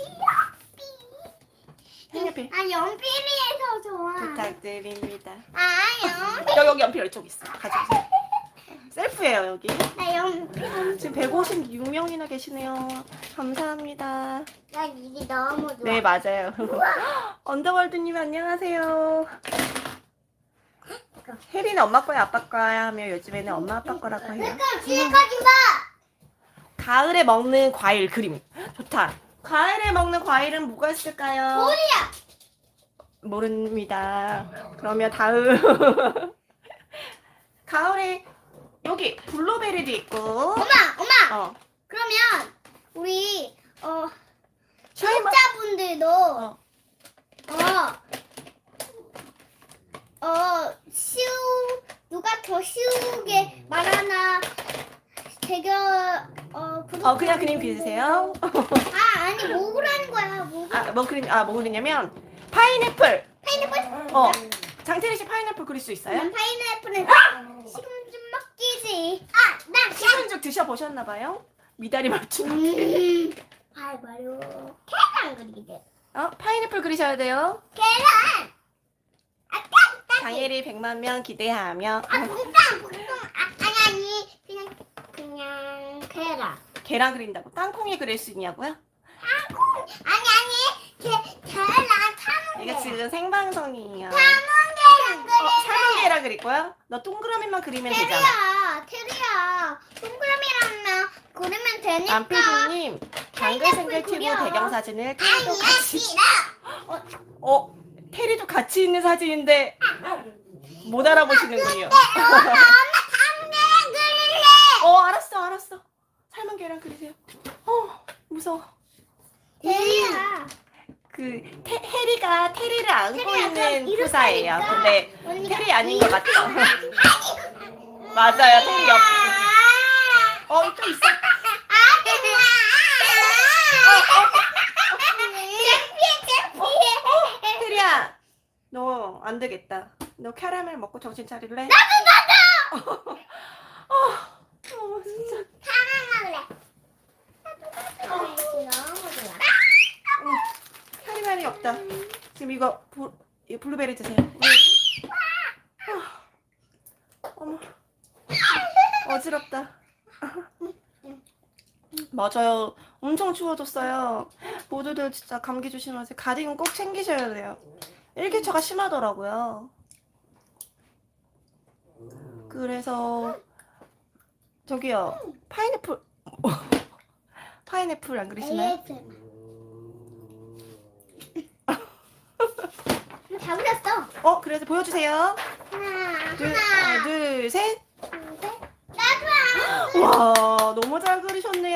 색연필. 연필이 더 좋아. 부탁드립니다. 연필. 여기 연필 이쪽 있어. 가져오세요. 셀프예요 여기. 나 연필. 지금 156명이나 계시네요. 감사합니다. 나 이게 너무 좋아. 네 맞아요. 언더월드님 안녕하세요. 혜리는 엄마 거야 아빠 거야 하며 요즘에는 엄마 아빠 거라고 해요. 지금까지 봐. 가을에 먹는 과일 그림. 좋다. 가을에 먹는 과일은 뭐가 있을까요? 뭐야? 모릅니다. 그러면 다음. 가을에 여기 블루베리도 있고. 엄마. 그러면 우리 구독자분들도 누가 더 쉬우게 말하나 대결 그냥 그림 그리세요. 아니 뭐라는 거야 뭐 그리냐면 파인애플. 파인애플? 장태리 씨 파인애플 그릴 수 있어요? 파인애플은 지금 좀 먹기지. 나 시금죽 드셔보셨나 봐요? 미다리 맞춤. 바로 계란 그리게 돼. 파인애플 그리셔야 돼요. 계란. 장혜리 100만 명 기대하며. 아니 그냥 계란. 계란 그린다고? 땅콩이 그릴 수 있냐고요? 계란 이거 지금 생방송이에요. 계란 삶은 계란 그릴 거야? 너 동그라미만 그리면 되잖아. 테리야 동그라미랑 그리면 되니까. 안피디님 당근생글 TV 그려. 배경사진을 테리도 같이. 테리도 같이 있는 사진인데 못 알아보시는군요. 당근 그릴래. 알았어. 삶은 계란 그리세요. 무서워. 대리야. 해리가 테리를 안고 테리야, 있는 그럼 이렇게 프사예요. 하니까 근데 언니가 테리 아닌 것 같죠? 맞아요. 테리 옆. 또 있어. 테리야, 너 안 되겠다. 너 캐러멜 먹고 정신 차릴래? 나도. 진짜. 캐러멜이 없다. 지금 이거 블루베리 드세요. 어머. 어지럽다. 맞아요. 엄청 추워졌어요. 모두들 진짜 감기 조심하세요. 가디건 꼭 챙기셔야 돼요. 일기차가 심하더라고요. 그래서 저기요. 파인애플 파인애플 안 그리시나요? 다 그렸어. 그래서 보여주세요. 하나, 둘, 셋. 와, 너무 잘 그리셨네요.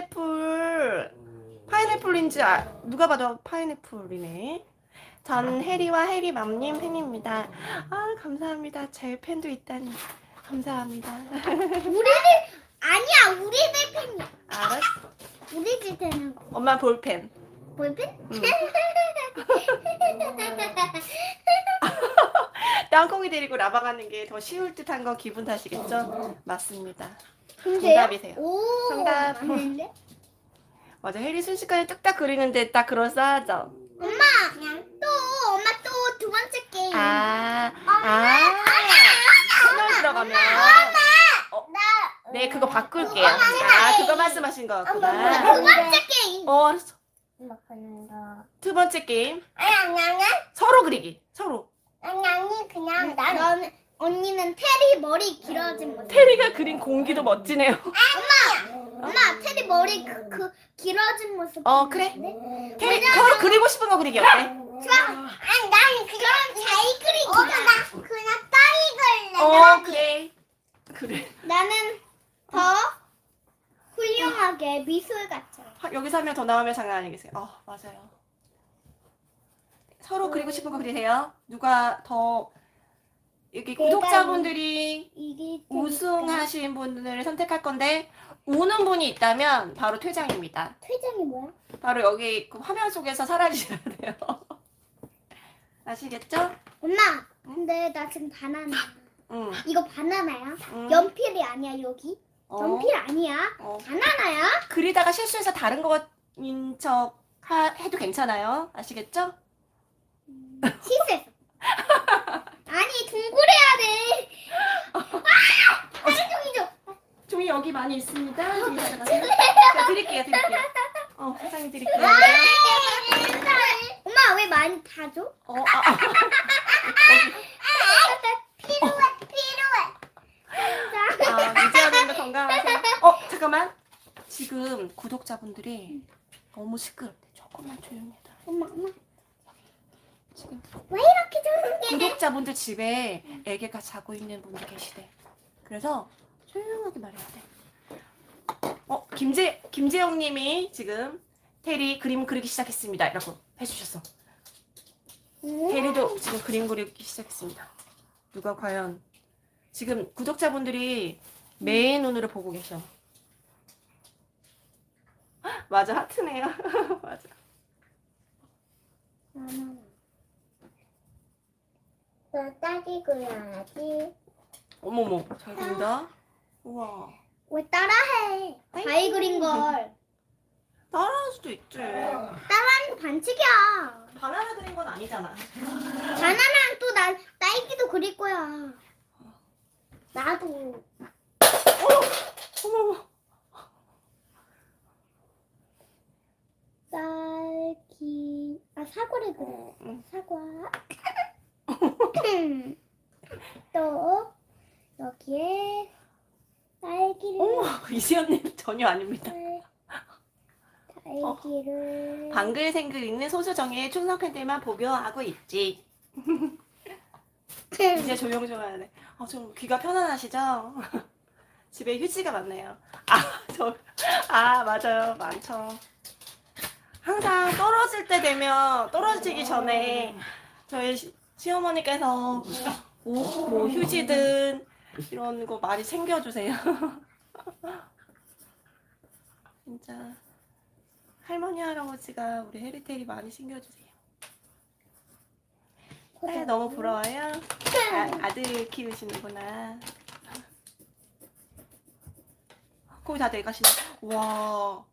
파인애플인지 누가 봐도 파인애플이네. 전 해리와 해리맘님 팬입니다. 감사합니다. 제 팬도 있다니. 감사합니다. 아니야, 우리들 팬이야. 알았어. 우리 집 팬은 엄마 볼펜. 볼펜? 응. 땅콩이 데리고 라바 가는 게 더 쉬울 듯한 건 기분 탓이겠죠? 맞습니다. 정답이세요. 오, 정답. 맞는데? 맞아, 해리 순식간에 뚝딱 그리는데 딱 그럴싸하죠? 엄마 또 두 번째 게임. 채널 들어가면. 네, 그거 바꿀게요. 그거 말씀하신 거였구나. 두 번째 게임. 알았어. 엄마 그냥 두 번째 게임. 아니 서로 그리기. 서로. 그냥 난 언니는 테리 머리 길어진 거. 테리가 그린 공기도 멋지네요. 엄마 테리 머리 그 길어진 모습. 그래. 네? 테리 서로 그리고 싶은 거 그리기 어때? 좋아. 아니 난 그럼 잘 그리기다. 나 그냥 따위 그래. 그래. 나는 더 훌륭하게 미술 같아. 여기서 한 명 더 나오면 장난 아니겠어요? 맞아요. 서로 그리고 싶은 거 그리세요. 누가 더 여기 구독자분들이 이게 우승하신 분들을 선택할 건데 우는 분이 있다면 바로 퇴장입니다. 퇴장이 뭐야? 바로 여기 그 화면 속에서 사라지셔야 돼요. 아시겠죠? 엄마, 근데 나 지금 바나나. 응. 이거 바나나야? 응. 연필이 아니야 여기? 연필 아니야? 바나나야? 그리다가 실수해서 다른 거인 척 해도 괜찮아요. 아시겠죠? 실수했어. 아니 둥그래야 돼. 다른 종이 줘. 종이 여기 많이 있습니다. 종이 가져가세요. 자, 드릴게요. 사장님 드릴게요. 엄마 왜 많이 다 줘? 필요해. 유지하는 건강하세요. 잠깐만. 지금 구독자분들이 너무 시끄럽대. 조금만 조용히 해라. 엄마. 지금 왜 이렇게 조용해? 구독자분들 집에 애기가 자고 있는 분들 계시대. 그래서 조용하게 말해야 돼. 김재영님이 지금 테리 그림 그리기 시작했습니다. 이라고 해주셨어. 테리도 지금 그림 그리기 시작했습니다. 누가 과연 지금 구독자분들이 매의 눈으로 보고 계셔. 맞아, 하트네요. 맞아. 너 딸기 그려야지. 어머머, 잘 그린다. 우와. 왜 따라해? 바위 그린 걸. 따라할 수도 있지. 따라하는 거 반칙이야. 바나나 그린 건 아니잖아. 바나나랑 또 난 딸기도 그릴 거야. 나도. 어머머. 딸기. 사과를 그려. 응. 사과. 또 여기에 딸기를. 이수연님 전혀 아닙니다. 딸기를. 방글생글 읽는 소수정예의 충성 팬들만 복용하고 있지. 이제 조용조용하네. 좀 귀가 편안하시죠? 집에 휴지가 많네요. 맞아요. 많죠. 항상 떨어지기 전에 저희 시어머니께서 뭐 휴지든 이런 거 많이 챙겨주세요. 진짜 할머니 할아버지가 우리 해리테리 많이 챙겨주세요. 너무 부러워요. 아들 키우시는구나. 거기 다 내가시네. 우와.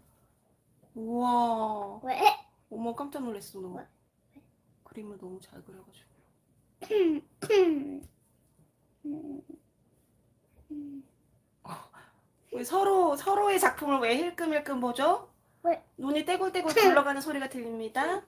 왜? 어머 깜짝 놀랐어. 너 그림을 너무 잘 그려가지고. 우리 서로의 작품을 왜 힐끔힐끔 보죠? 왜? 눈이 떼굴떼굴 굴러가는 소리가 들립니다.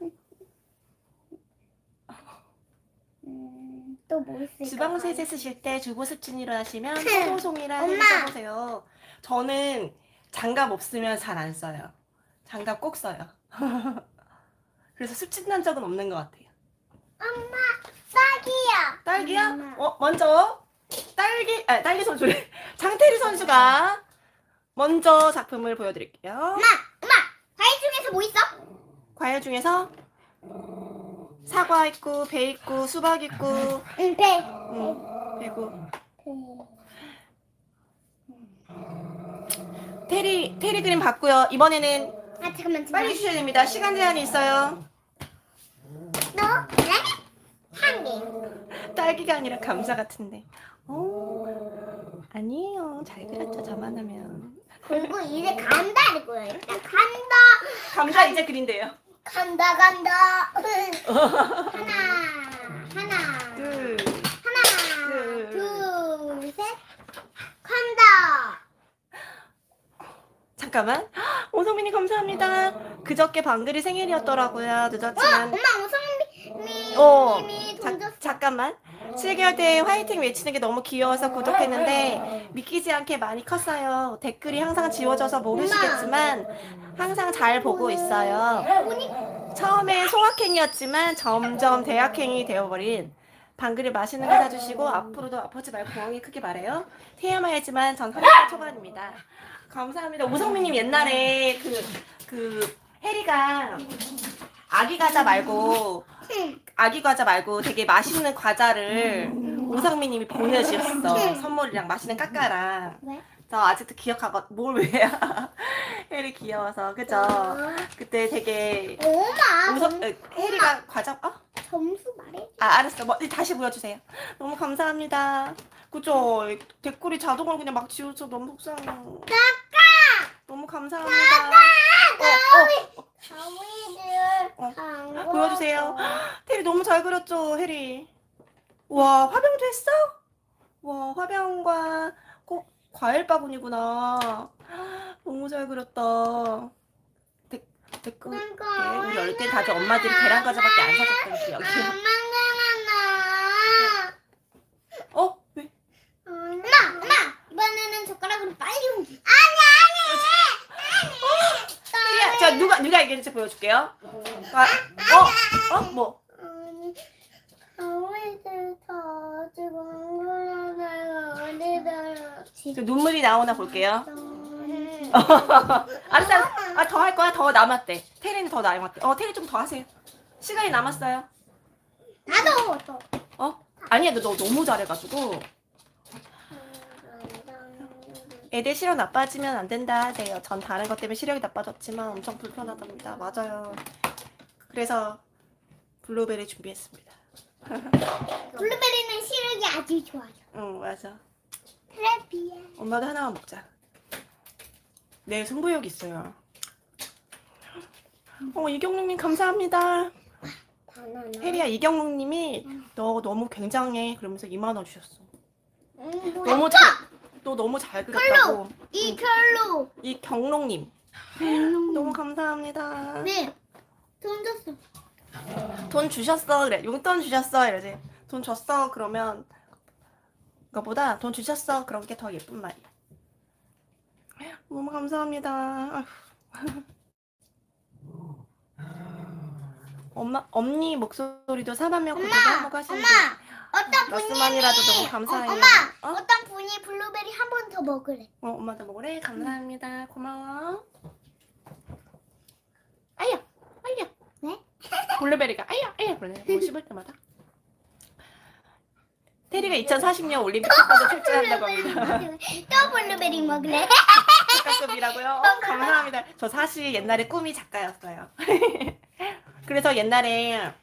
또 뭐 있을까? 주방세제 쓰실 때 주부 습진이라 하시면 소송이랑 써보세요. 저는 장갑 없으면 잘 안 써요. 장갑 꼭 써요. 그래서 습진 난 적은 없는 것 같아요. 엄마, 딸기야. 딸기야? 먼저 딸기 선수래. 장태리 선수가 먼저 작품을 보여드릴게요. 엄마, 과일 중에서 뭐 있어? 과일 중에서 사과 있고 배 있고 수박 있고 배. 배고 테리 그림 봤고요. 이번에는 잠깐만. 빨리 주셔야 됩니다. 시간 제한이 있어요. 너 그래? 한 개. 딸기가 아니라 감자 같은데. 아니에요. 잘 그렸죠. 저만 하면. 그리고 이제 간다는 거야. 일단 간다. 감자 이제 그린대요. 간다. 하나. 둘. 둘, 셋. 간다. 잠깐만. 오성민이 감사합니다. 그저께 방글이 생일이었더라고요. 늦었지만. 엄마, 오성민이 돈 줬어. 잠깐만. 7개월 때 화이팅 외치는 게 너무 귀여워서 구독했는데 믿기지 않게 많이 컸어요. 댓글이 항상 지워져서 모르시겠지만 항상 잘 보고 있어요. 처음에 소확행이었지만 점점 대학행이 되어버린 방글이 맛있는 거 사주시고 앞으로도 아프지 말고 공항에 크게 말해요. TMI지만 전 30대 초반입니다. 감사합니다. 오성민님 옛날에 그 해리가 아기 과자 말고 되게 맛있는 과자를 오상미님이 보내주셨어. 선물이랑 맛있는 까까랑. 왜? 저 아직도 기억하고 뭘 왜요? 해리 귀여워서 그죠? 그때 되게 엄마, 해리가 과자 점수 말해. 알았어. 다시 보여주세요. 너무 감사합니다. 그죠? 댓글이 자동으로 그냥 막 지워서 너무 속상해요. 너무 감사합니다. 보여주세요. 테리 너무 잘 그렸죠, 해리. 와, 화병도 했어? 와, 화병과 꼭 과일 바구니구나. 너무 잘 그렸다. 댓글 우리 어릴 때 다들 엄마들이 계란 과자밖에 안 사줬던 기억이. 왜? 엄마, 이번에는 젓가락으로 빨리 옮기. 혜리야, 자 누가 이겼는지 보여줄게요. 뭐? 저 눈물이 나오나 볼게요. 알았어. 더 할 거야? 더 남았대. 테리는 더 남았대. 테리 좀 더 하세요. 시간이 남았어요. 나도 또. 아니야, 너 너무 잘해가지고. 애들 시력 나빠지면 안 된다 하세요. 전 다른 것 때문에 시력이 나빠졌지만 엄청 불편하답니다. 맞아요. 그래서 블루베리 준비했습니다. 블루베리는 시력이 아주 좋아요. 응, 맞아. 트래피야. 엄마도 하나만 먹자. 네, 승부욕 있어요. 이경록님 감사합니다. 혜리야, 이경록님이 너 너무 굉장해 그러면서 2만 원 주셨어. 너 너무 잘 그렸다고. 이경록님 너무 감사합니다. 네, 돈 줬어. 돈 주셨어 그래. 용돈 주셨어 이러지. 돈 줬어 그러면 그거보다 돈 주셨어 그런 게 더 예쁜 말이야. 너무 감사합니다. 엄니 목소리도 4만 명 구독 한번 하시는데. 어떤 몇수만이라도 너무 분이 감사해요. 엄마 어? 어떤 분이 블루베리 한 번 더 먹으래. 엄마도 먹으래? 감사합니다. 고마워. 아야, 아야. 네? 블루베리가 아야, 아야 그러네. 뭐 씹을 때마다. 테리가 2040년 올림픽 태권도 출전한다고 합니다. 또 블루베리 먹을래? 작가급이라고요? 감사합니다. 저 사실 옛날에 꿈이 작가였어요. 그래서 옛날에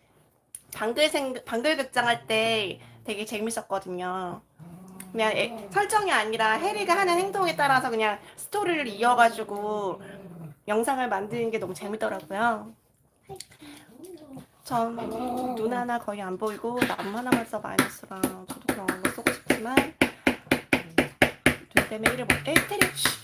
방글극장 할 때 되게 재밌었거든요. 그냥 설정이 아니라 해리가 하는 행동에 따라서 그냥 스토리를 이어가지고 영상을 만드는 게 너무 재밌더라고요. 전 눈 하나 거의 안 보이고 나무 하나만 써 마이너스랑 저도 그런 거 쓰고 싶지만 눈 때문에 일을 못해. 테리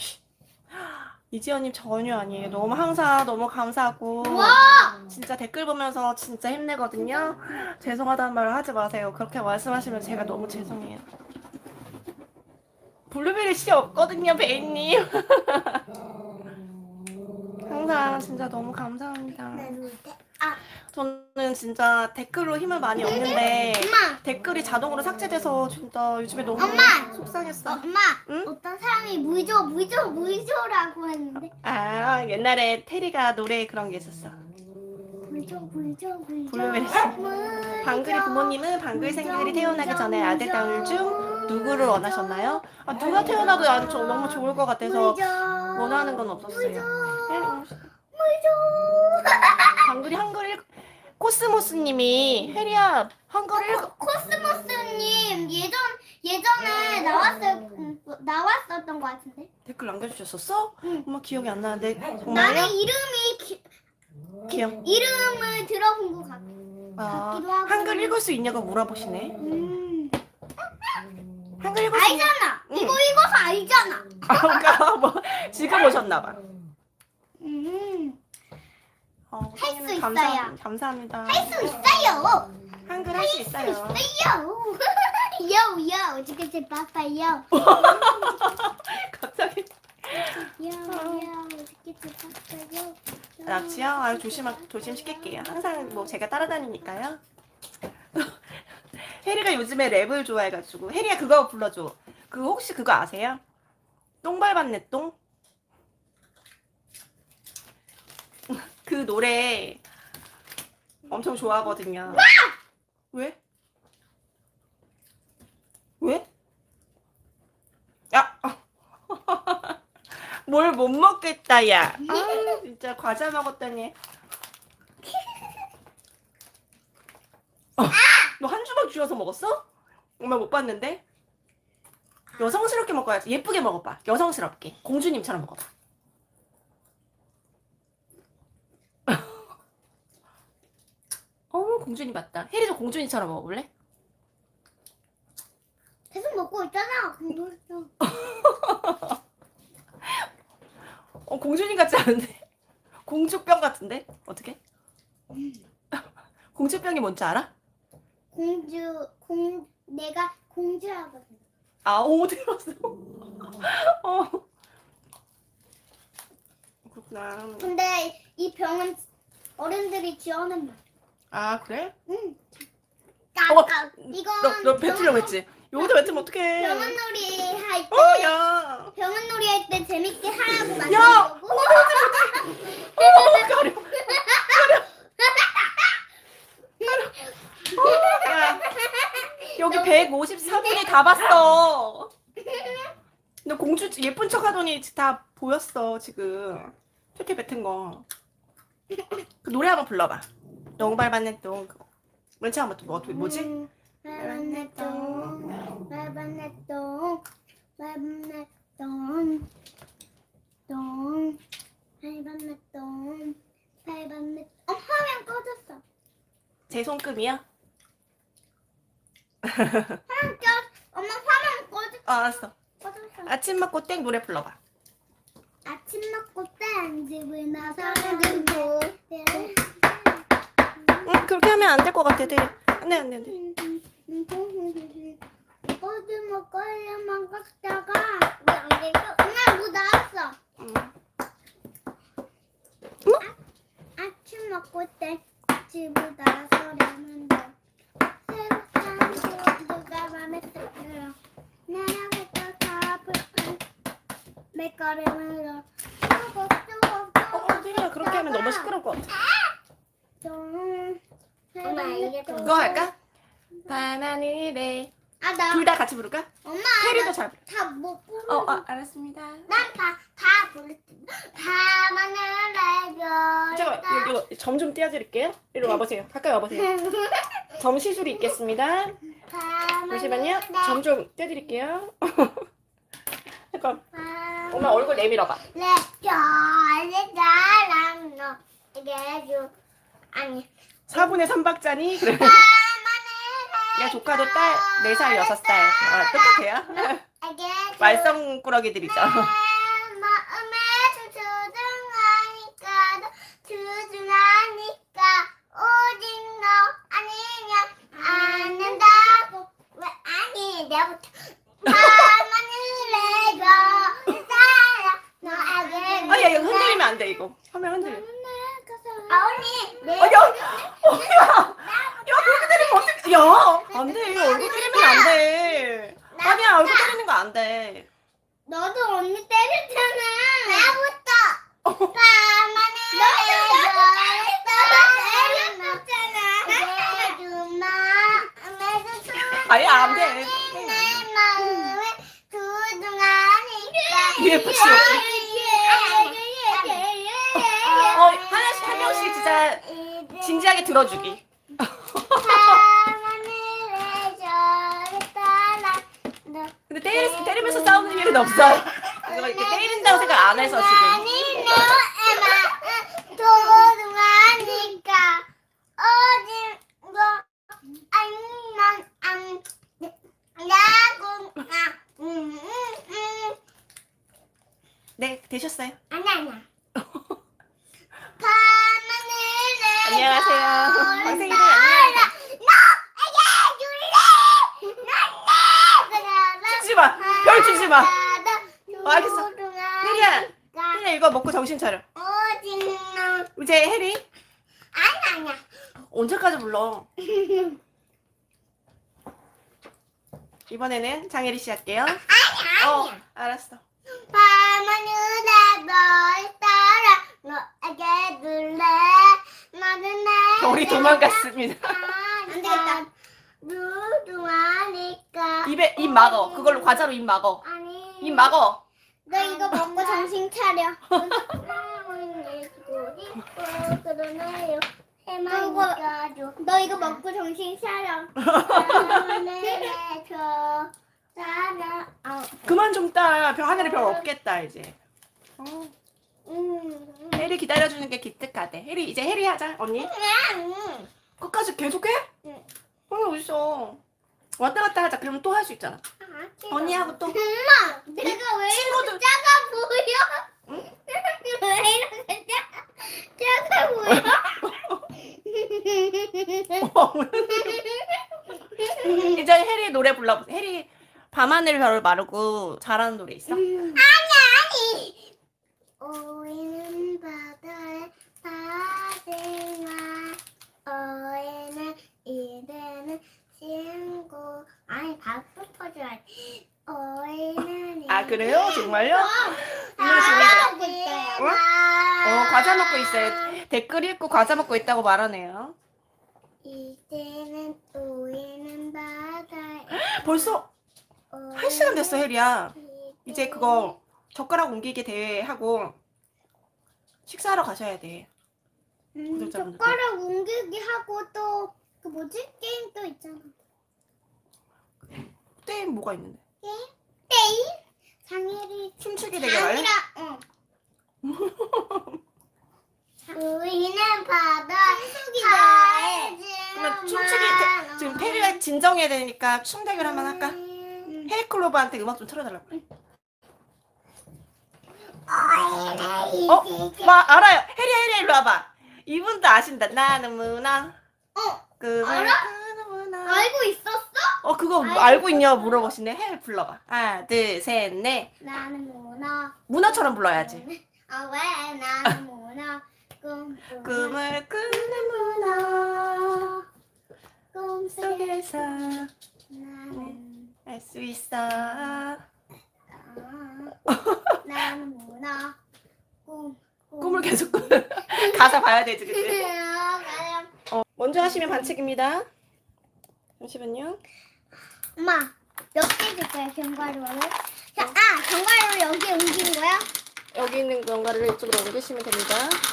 이지연님 전혀 아니에요. 너무 항상 너무 감사하고 진짜 댓글 보면서 진짜 힘내거든요. 죄송하다는 말을 하지 마세요. 그렇게 말씀하시면 제가 너무 죄송해요. 블루베리 씨 없거든요, 베이님. 항상 진짜 너무 감사합니다. 저는 진짜 댓글로 힘을 많이 얻는데 엄마. 댓글이 자동으로 삭제돼서 진짜 요즘에 너무 엄마. 속상했어. 엄마 응? 어떤 사람이 무조라고 했는데 아, 옛날에 테리가 노래에 그런 게 있었어. 무조 블루베리 씨. 방글이 부모님은 방글생들이 태어나기 전에 아들 딸 중 누구를 원하셨나요? 아, 누가 태어나도 난 너무 좋을 것 같아서 원하는 건 없었어요. 방글이 한글 코스모스님이 혜리야 한글 코스모스님 예전에 나왔었던 것 같은데. 댓글 남겨주셨었어? 응. 엄마 기억이 안 나는데 나는 정말요? 이름을 들어본 것 같기도 하고. 한글 읽을 수 있냐고 물어보시네. 한글 읽을 수 있냐? 알잖아. 응. 이거 읽어서 알잖아. 그러니까 뭐 지금 오셨나봐. 할 수 있어요. 감사합니다. 할 수 있어요. 한글 할 수 있어요. 요 어떻게 바빠요? 갑자기 요 어떻게 바빠요? 납치요? 아유 조심시킬게요. 항상 뭐 제가 따라다니니까요. 혜리가 요즘에 랩을 좋아해가지고 혜리야 그거 불러줘. 그거 혹시 그거 아세요? 똥 밟았네 똥? 그 노래 엄청 좋아하거든요. 왜? 왜? 야! 뭘 못 먹겠다 야. 아 진짜 과자 먹었더니 너 한 주먹 쥐어서 먹었어? 엄마 못 봤는데? 여성스럽게 먹어야지. 예쁘게 먹어봐. 여성스럽게. 공주님처럼 먹어봐. 공주님 맞다. 혜리도 공주님처럼 먹어볼래? 계속 먹고 있잖아. 공주님 같지 않은데? 공주병 같은데? 어떻게? 공주병이 뭔지 알아? 내가 공주라거든. 아, 들었어. 그렇구나. 근데 이 병은 어른들이 지어낸 말. 아, 그래? 응. 이건 너 뱉으려고 했지? 여기다 뱉으면 어떡해. 병원놀이 할 때 야. 병원놀이 할 때 재밌게 하라고 야. 만들려고. 야. 여기 154분이 다 봤어. 너 공주 예쁜 척 하더니 다 보였어, 지금. 퇴퇴 뱉은 거. 그 노래 한번 불러봐. 똥 밟았네, 똥. 맨 처음 뭐지? 밟았네 똥, 밟았네 똥, 밟았네 똥, 똥, 밟았네 똥, 밟았네. 화면 꺼졌어. 제 손금이야? 엄마 화면 꺼졌어. 알았어. 꺼졌어. 아침 먹고 땡 노래 불러봐. 아침 먹고 딴 집을 나서는 거. 그렇게 하면 안 될 것 같아, 되게. 안 돼. 어디 먹어야만 갔다가 왜안 되죠? 엄마 뭐 나왔어? 아침 먹고 때 집을 나서려는데 새로 산 밀가루로 혜리야 그렇게 하면 너무 시끄러울 것 같아. 엄마 이게 그거 할까? 바나나네. 아나 둘 다 같이 부를까? 엄마 혜리도 잘 부르. 다못 부르. 알았습니다. 난다 부르. 다만을 해줘. 제가 이거 점 좀 띄워드릴게요. 이리 와보세요. 가까이 와보세요. 점 시술이 있겠습니다. 잠시만요. 점 좀 떼드릴게요. 잠깐. 엄마 얼굴 내밀어봐. 아니 4분의 3박자니? 그래. 야 조카도 딸 4살 6살. 똑같아요. 말썽꾸러기들이죠. 마음에 두둥하니까 오직 너 아니면 안 된다고. 왜 아니 내부터 가만히 내가 살아 너에게. 아야 이거 흔들리면 안 돼 이거. 화면 흔들려. 언니 야 그렇게 때리면 어떡해. 야 안 돼. 얼굴 때리면 안 돼. 아니야 얼굴 때리는 거 안 돼. 너도 언니 때렸잖아. 나부터. 가만히 아예 안 돼. 내 마음에 두둥하니까. UFC. 하나씩 한 명씩 진짜 진지하게 들어주기. 근데 때리면서 싸우는 일은 없어. 내가 이렇게 때린다고 생각 안 해서 지금. 도둥하니까 어딘 거 아니면 안 나고 네 되셨어요. 아니야. 안녕하세요. 선생님들 안녕하세요. 주지 마. 별 주지 마. 알겠어. 혜리야 이거 먹고 정신 차려. 이제 혜리 아니야. 언제까지 불러? 이번에는 장혜리 씨 할게요. 아니야. 알았어. 밤하늘에 널 따라 너에게 둘래 너는 내 별이 도망갔습니다. 안 되겠다. 누구하니까 입 막어. 그걸로 과자로 입 막어. 아니 입 막어. 너 이거 먹고 정신 차려. 너 이거 먹고 정신 차려. 그만 좀 따. 하늘에 별 없겠다 이제. 혜리 기다려주는 게 기특하대. 혜리 이제 혜리 하자 언니. 끝까지 계속해? 응. 어딨어. 왔다 갔다 하자. 그러면 또 할 수 있잖아. 언니하고 또. 엄마, 내가 왜 친구들. 이렇게 작아 보여? 응? 왜 이렇게 작아 보여? 이제 혜리 노래 불러보세요. 혜리 밤하늘 별을 마르고 잘하는 노래 있어? 아니. 오이는 바다에 바다가 오이는 이대는 친구. 아니 박수 쳐줘야지. 오이는 아 그래요? 정말요? 노래 과자 좋은데. 먹고 있어요. 과자 먹고 있어요. 댓글 읽고 과자 먹고 있다고 말하네요. 이제는 오이는 바다에 벌써 1시간 됐어 혜리야. 이제 그거 젓가락 옮기기 대회 하고 식사하러 가셔야 돼. 구독자분들. 젓가락 옮기기 하고 또 그 뭐지? 게임 또 있잖아. 게임 뭐가 있는데? 게임? 장혜리 춤추기 대결 할래? 응. 우리는 바다 그러면 춤추기 지금 혜리가 진정해야 되니까 춤 대결 한번 할까? 헤이클로버한테 음악 좀 틀어달라고 그래. 알아요. 혜리 일로 와봐. 이분도 아신다. 나는 문화. 알아? 알고 있었어? 그거 알고 있냐 물어보시네. 해 불러봐. 하나 둘 셋 넷. 나는 문어. 문어처럼 불러야지. 왜 나는 문어. 꿈을 꾸는 문어 꿈속에서 꿈속에서 나는 알 수 있어. 나는 문어. 꿈을 계속 가사 봐야 되지, 그치? 가요. 먼저 하시면 반칙입니다. 잠시만요. 엄마, 몇 개 줄까요, 견과류를? 자, 견과류를 여기 옮긴 거야? 여기 있는 건가를 이쪽으로 옮기시면 됩니다.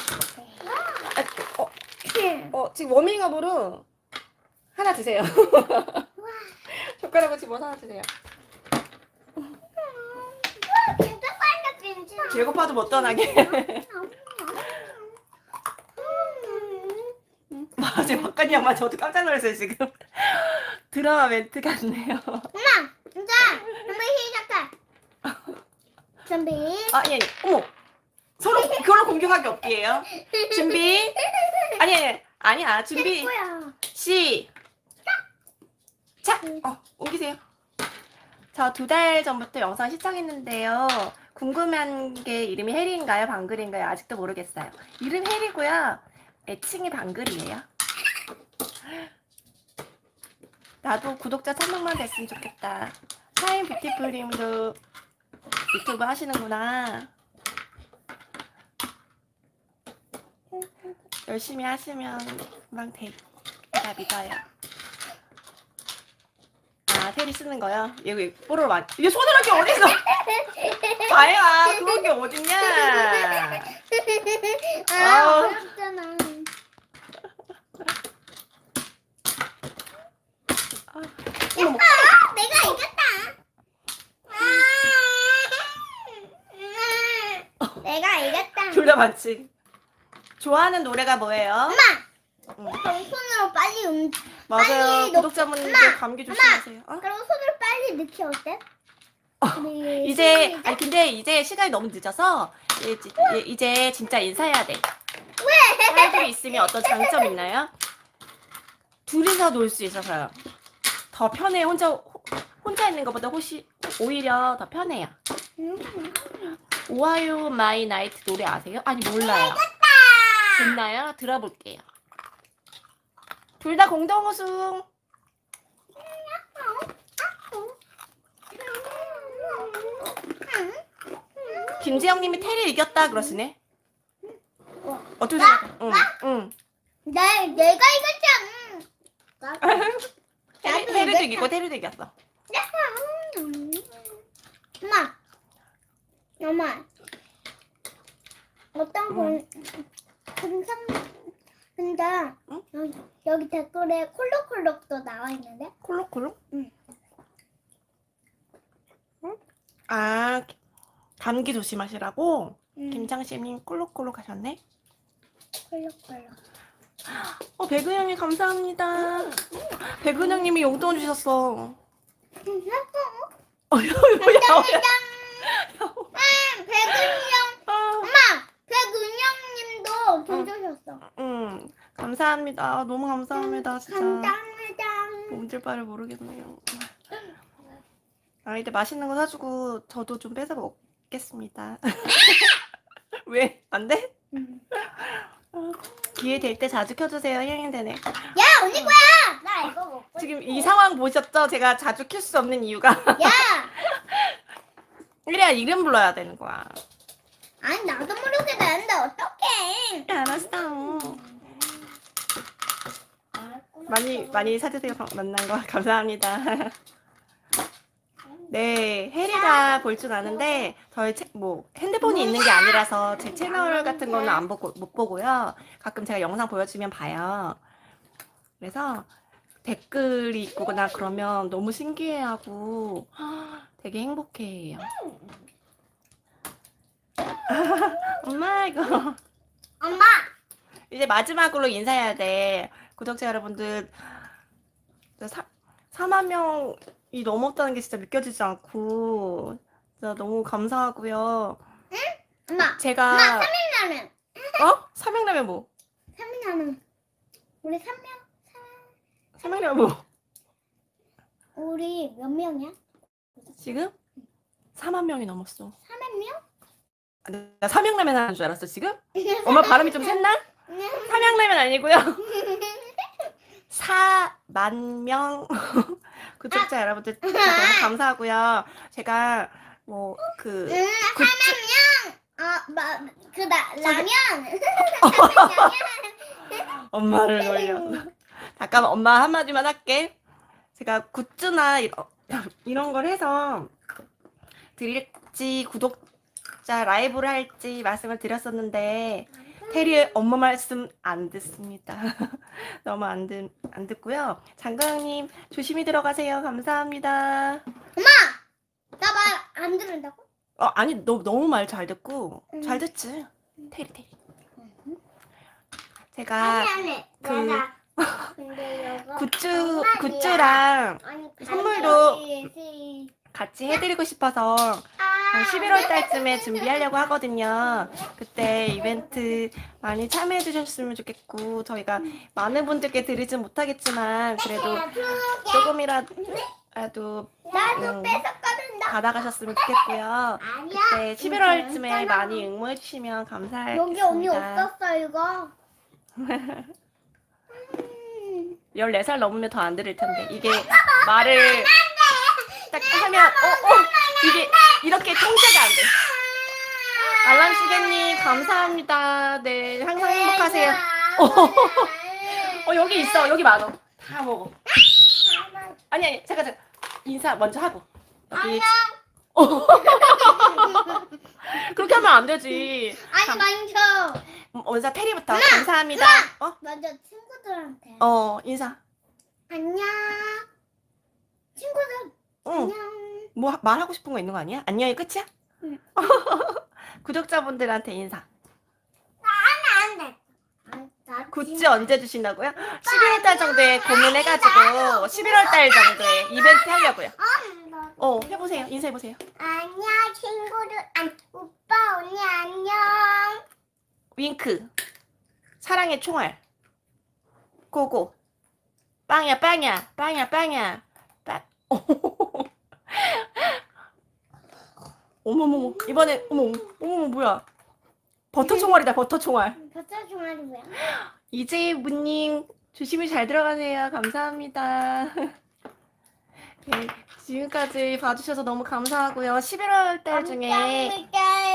지금 워밍업으로 하나 드세요. 젓가락을 집어서 하나 드세요. 진짜 빨갛지? 배고파도 못 떠나게. 맞아, 박간이 양말 저도 깜짝 놀랐어요, 지금. 드라마 멘트 같네요. 엄마, 진짜 준비 시작해. 준비. 예. 어머. 서로 그걸로 공격하기 없기예요. 준비. 아니야. 준비. 거야. 시작. 옮기세요. 저 2달 전부터 영상 시청했는데요. 궁금한 게 이름이 해리인가요? 방글인가요? 아직도 모르겠어요. 이름 해리고요. 애칭이 방글이에요. 나도 구독자 1000명만 됐으면 좋겠다. 타임 뷰티풀님도 유튜브 하시는구나. 열심히 하시면 금방 되리라 믿어요. 테리 쓰는 거요? 여기 뽀로로 많이. 이게 손으로 게 어딨어? 다혜야, 그런 게 어딨냐? 어렵잖아. 어머. 내가 이겼다. 내가 이겼다. 둘 다 반칙. 좋아하는 노래가 뭐예요? 엄마, 그럼 손으로 빨리 맞아요. 빨리 구독자분들 엄마, 감기 조심하세요. 그럼 손으로 빨리 넣기 어때? 네, 이제 시작. 근데 이제 시간이 너무 늦어서 이제 진짜 인사해야 돼. 왜? 사람들이 있으면 어떤 장점 있나요? 둘이서 놀 수 있어서요. 더 편해. 혼자 있는 것보다 오히려 더 편해요. 오하요 마이 나이트 노래 아세요? 아니 몰라요. 됐나요? 들어볼게요. 둘 다 공동 우승. 김지영님이 테리 이겼다 그러시네. 어떻게 생각해? 응. 내가 이겼잖아. 테리도 이기고 테리도 이겼어. 엄마, 어떤 근데 여기 댓글에 콜록콜록도 나와 있는데? 콜록콜록? 응. 감기 조심하시라고 응. 김장심님 콜록콜록 하셨네. 콜록콜록. 백은영님 감사합니다. 백은영님이 용돈 주셨어. 엄마, 백은영님도 돈 주셨어. 감사합니다. 너무 감사합니다. 진짜. 감사합니다. 뭔지 바를 모르겠네요. 아이들 맛있는 거 사주고 저도 좀 뺏어 먹겠습니다. 왜? 안 돼? 기회 될 때 자주 켜주세요. 힐링되네. 야, 언니 거야. 나 이거 먹고 지금 싶어. 이 상황 보셨죠? 제가 자주 킬 수 없는 이유가. 야, 이래야 이름 불러야 되는 거야. 아니 나도 모르게 되는데 어떡해. 알았어. 많이 사주세요. 만난 거 감사합니다. 네, 혜리가 볼 줄 아는데 저희 핸드폰이 있는 게 아니라서 제 채널 같은 거는 못 보고요. 가끔 제가 영상 보여주면 봐요. 그래서 댓글이 있거나 그러면 너무 신기해하고 되게 행복해해요. 엄마 이거 엄마, 이제 마지막으로 인사해야 돼. 구독자 여러분들 4만 명이 넘었다는 게 진짜 믿겨지지 않고 진짜 너무 감사하고요. 엄마, 제가 엄마 3일라면. 3명라면 뭐? 3일라면. 우리 3명. 3명라면 뭐? 우리 몇 명이야? 지금 4만 명이 넘었어. 400명? 나 3명라면 하는 줄 알았어 지금? 엄마 발음이 좀 샜나? 3명라면 아니고요. 4만 명 구독자 여러분들 너무 감사하고요. 제가 뭐 그 하나면 라면. 엄마를 놀려. 잠깐만 엄마 한마디만 할게. 제가 굿즈나 이런 걸 해서 드릴지 구독자 라이브를 할지 말씀을 드렸었는데 테리의 엄마 말씀 안 듣습니다. 너무 안 듣고요. 장가영님 조심히 들어가세요. 감사합니다. 엄마, 나 말 안 들은다고? 아니 너무 말 잘 듣고 잘 듣지. 테리. 제가 아니. 그 근데 이거 굿즈랑 선물도 아니, 같이 해드리고 싶어서 11월 달쯤에 준비하려고 하거든요. 그때 이벤트 많이 참여해 주셨으면 좋겠고 저희가 많은 분들께 드리진 못하겠지만 그래도 조금이라도 나도 뺏었거든. 받아가셨으면 좋겠고요. 아니야. 그때 11월쯤에 많이 응모해 주시면 감사하겠습니다. 여기 언니 없었어 이거. 14살 넘으면 더 안 들을 텐데 이게 말을 딱 하면 이게 이렇게 통제가 안 돼. 알람시계님 감사합니다. 네 항상 행복하세요. 여기 있어. 여기 많어. 다 먹어. 아니 잠깐 인사 먼저 하고 여기 그렇게 하면 안 되지. 아니 먼저. 먼저 테리부터 감사합니다. 먼저 친구들한테. 인사. 안녕. 친구들. 안녕. 뭐 말하고 싶은 거 있는 거 아니야? 안녕이 끝이야? 응. 구독자분들한테 인사. 안 돼. 굿즈 언제 주신다고요? 11월 달 정도에 고민해가지고 11월 달 정도에 이벤트 하려고요. 해보세요. 인사해보세요. 안녕 친구들. 오빠 언니 안녕. 윙크. 사랑의 총알. 고고. 빵야. 빵. 어머머머. 이번에 어머머 뭐야? 버터 총알이다. 버터 총알. 버터 종아리 뭐야? 이재문님 조심히 잘 들어가세요. 감사합니다. 네, 지금까지 봐주셔서 너무 감사하고요. 11월 달 중에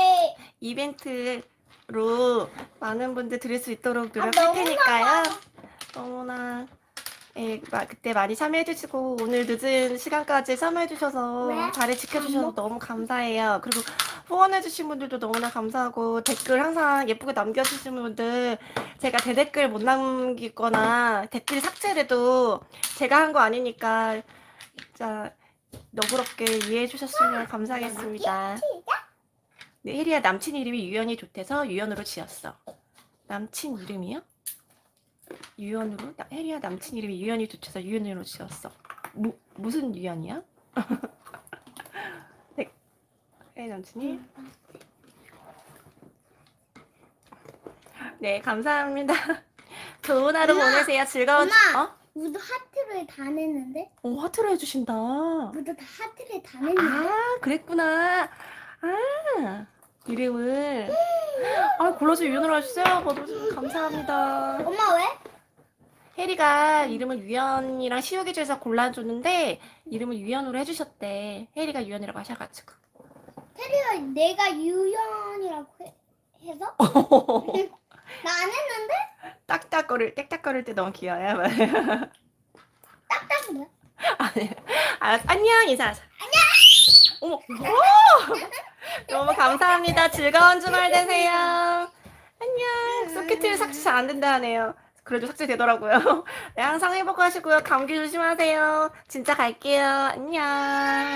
이벤트로 많은 분들 드릴 수 있도록 노력할 테니까요. 너무나 그때 많이 참여해주시고 오늘 늦은 시간까지 참여해주셔서 자리 지켜주셔서 너무 감사해요. 그리고 후원해주신 분들도 너무나 감사하고 댓글 항상 예쁘게 남겨주신 분들 제가 대댓글 못 남기거나 댓글이 삭제돼도 제가 한 거 아니니까 진짜 너그럽게 이해해 주셨으면 감사하겠습니다. 네, 혜리야 남친 이름이 유연이 좋대서 유연으로 지었어. 남친 이름이요? 유연으로? 혜리야 남친 이름이 유연이 좋대서 유연으로 지었어. 무슨 유연이야? 네, 혜리 남친이? 네, 감사합니다. 좋은 하루 보내세요. 즐거운 모두 하트를 다 냈는데? 하트로 해주신다. 모두 다 하트를 다 냈는데? 그랬구나. 이름을 골라서 유연으로 하셨어요. 감사합니다. 엄마 왜? 혜리가 이름을 유연이랑 시우기 중에서 골라줬는데 이름을 유연으로 해주셨대. 혜리가 유연이라고 하셔가지고. 테리가 내가 유연이라고 해서? 나 안 했는데? 땡딱거릴 때 너무 귀여워요. 딱딱이 뭐야? 안녕 인사하자. 안녕. 너무 감사합니다. 즐거운 주말 되세요. 안녕. 소켓을 삭제 잘 안 된다 하네요. 그래도 삭제되더라고요. 네, 항상 행복하시고요. 감기 조심하세요. 진짜 갈게요. 안녕.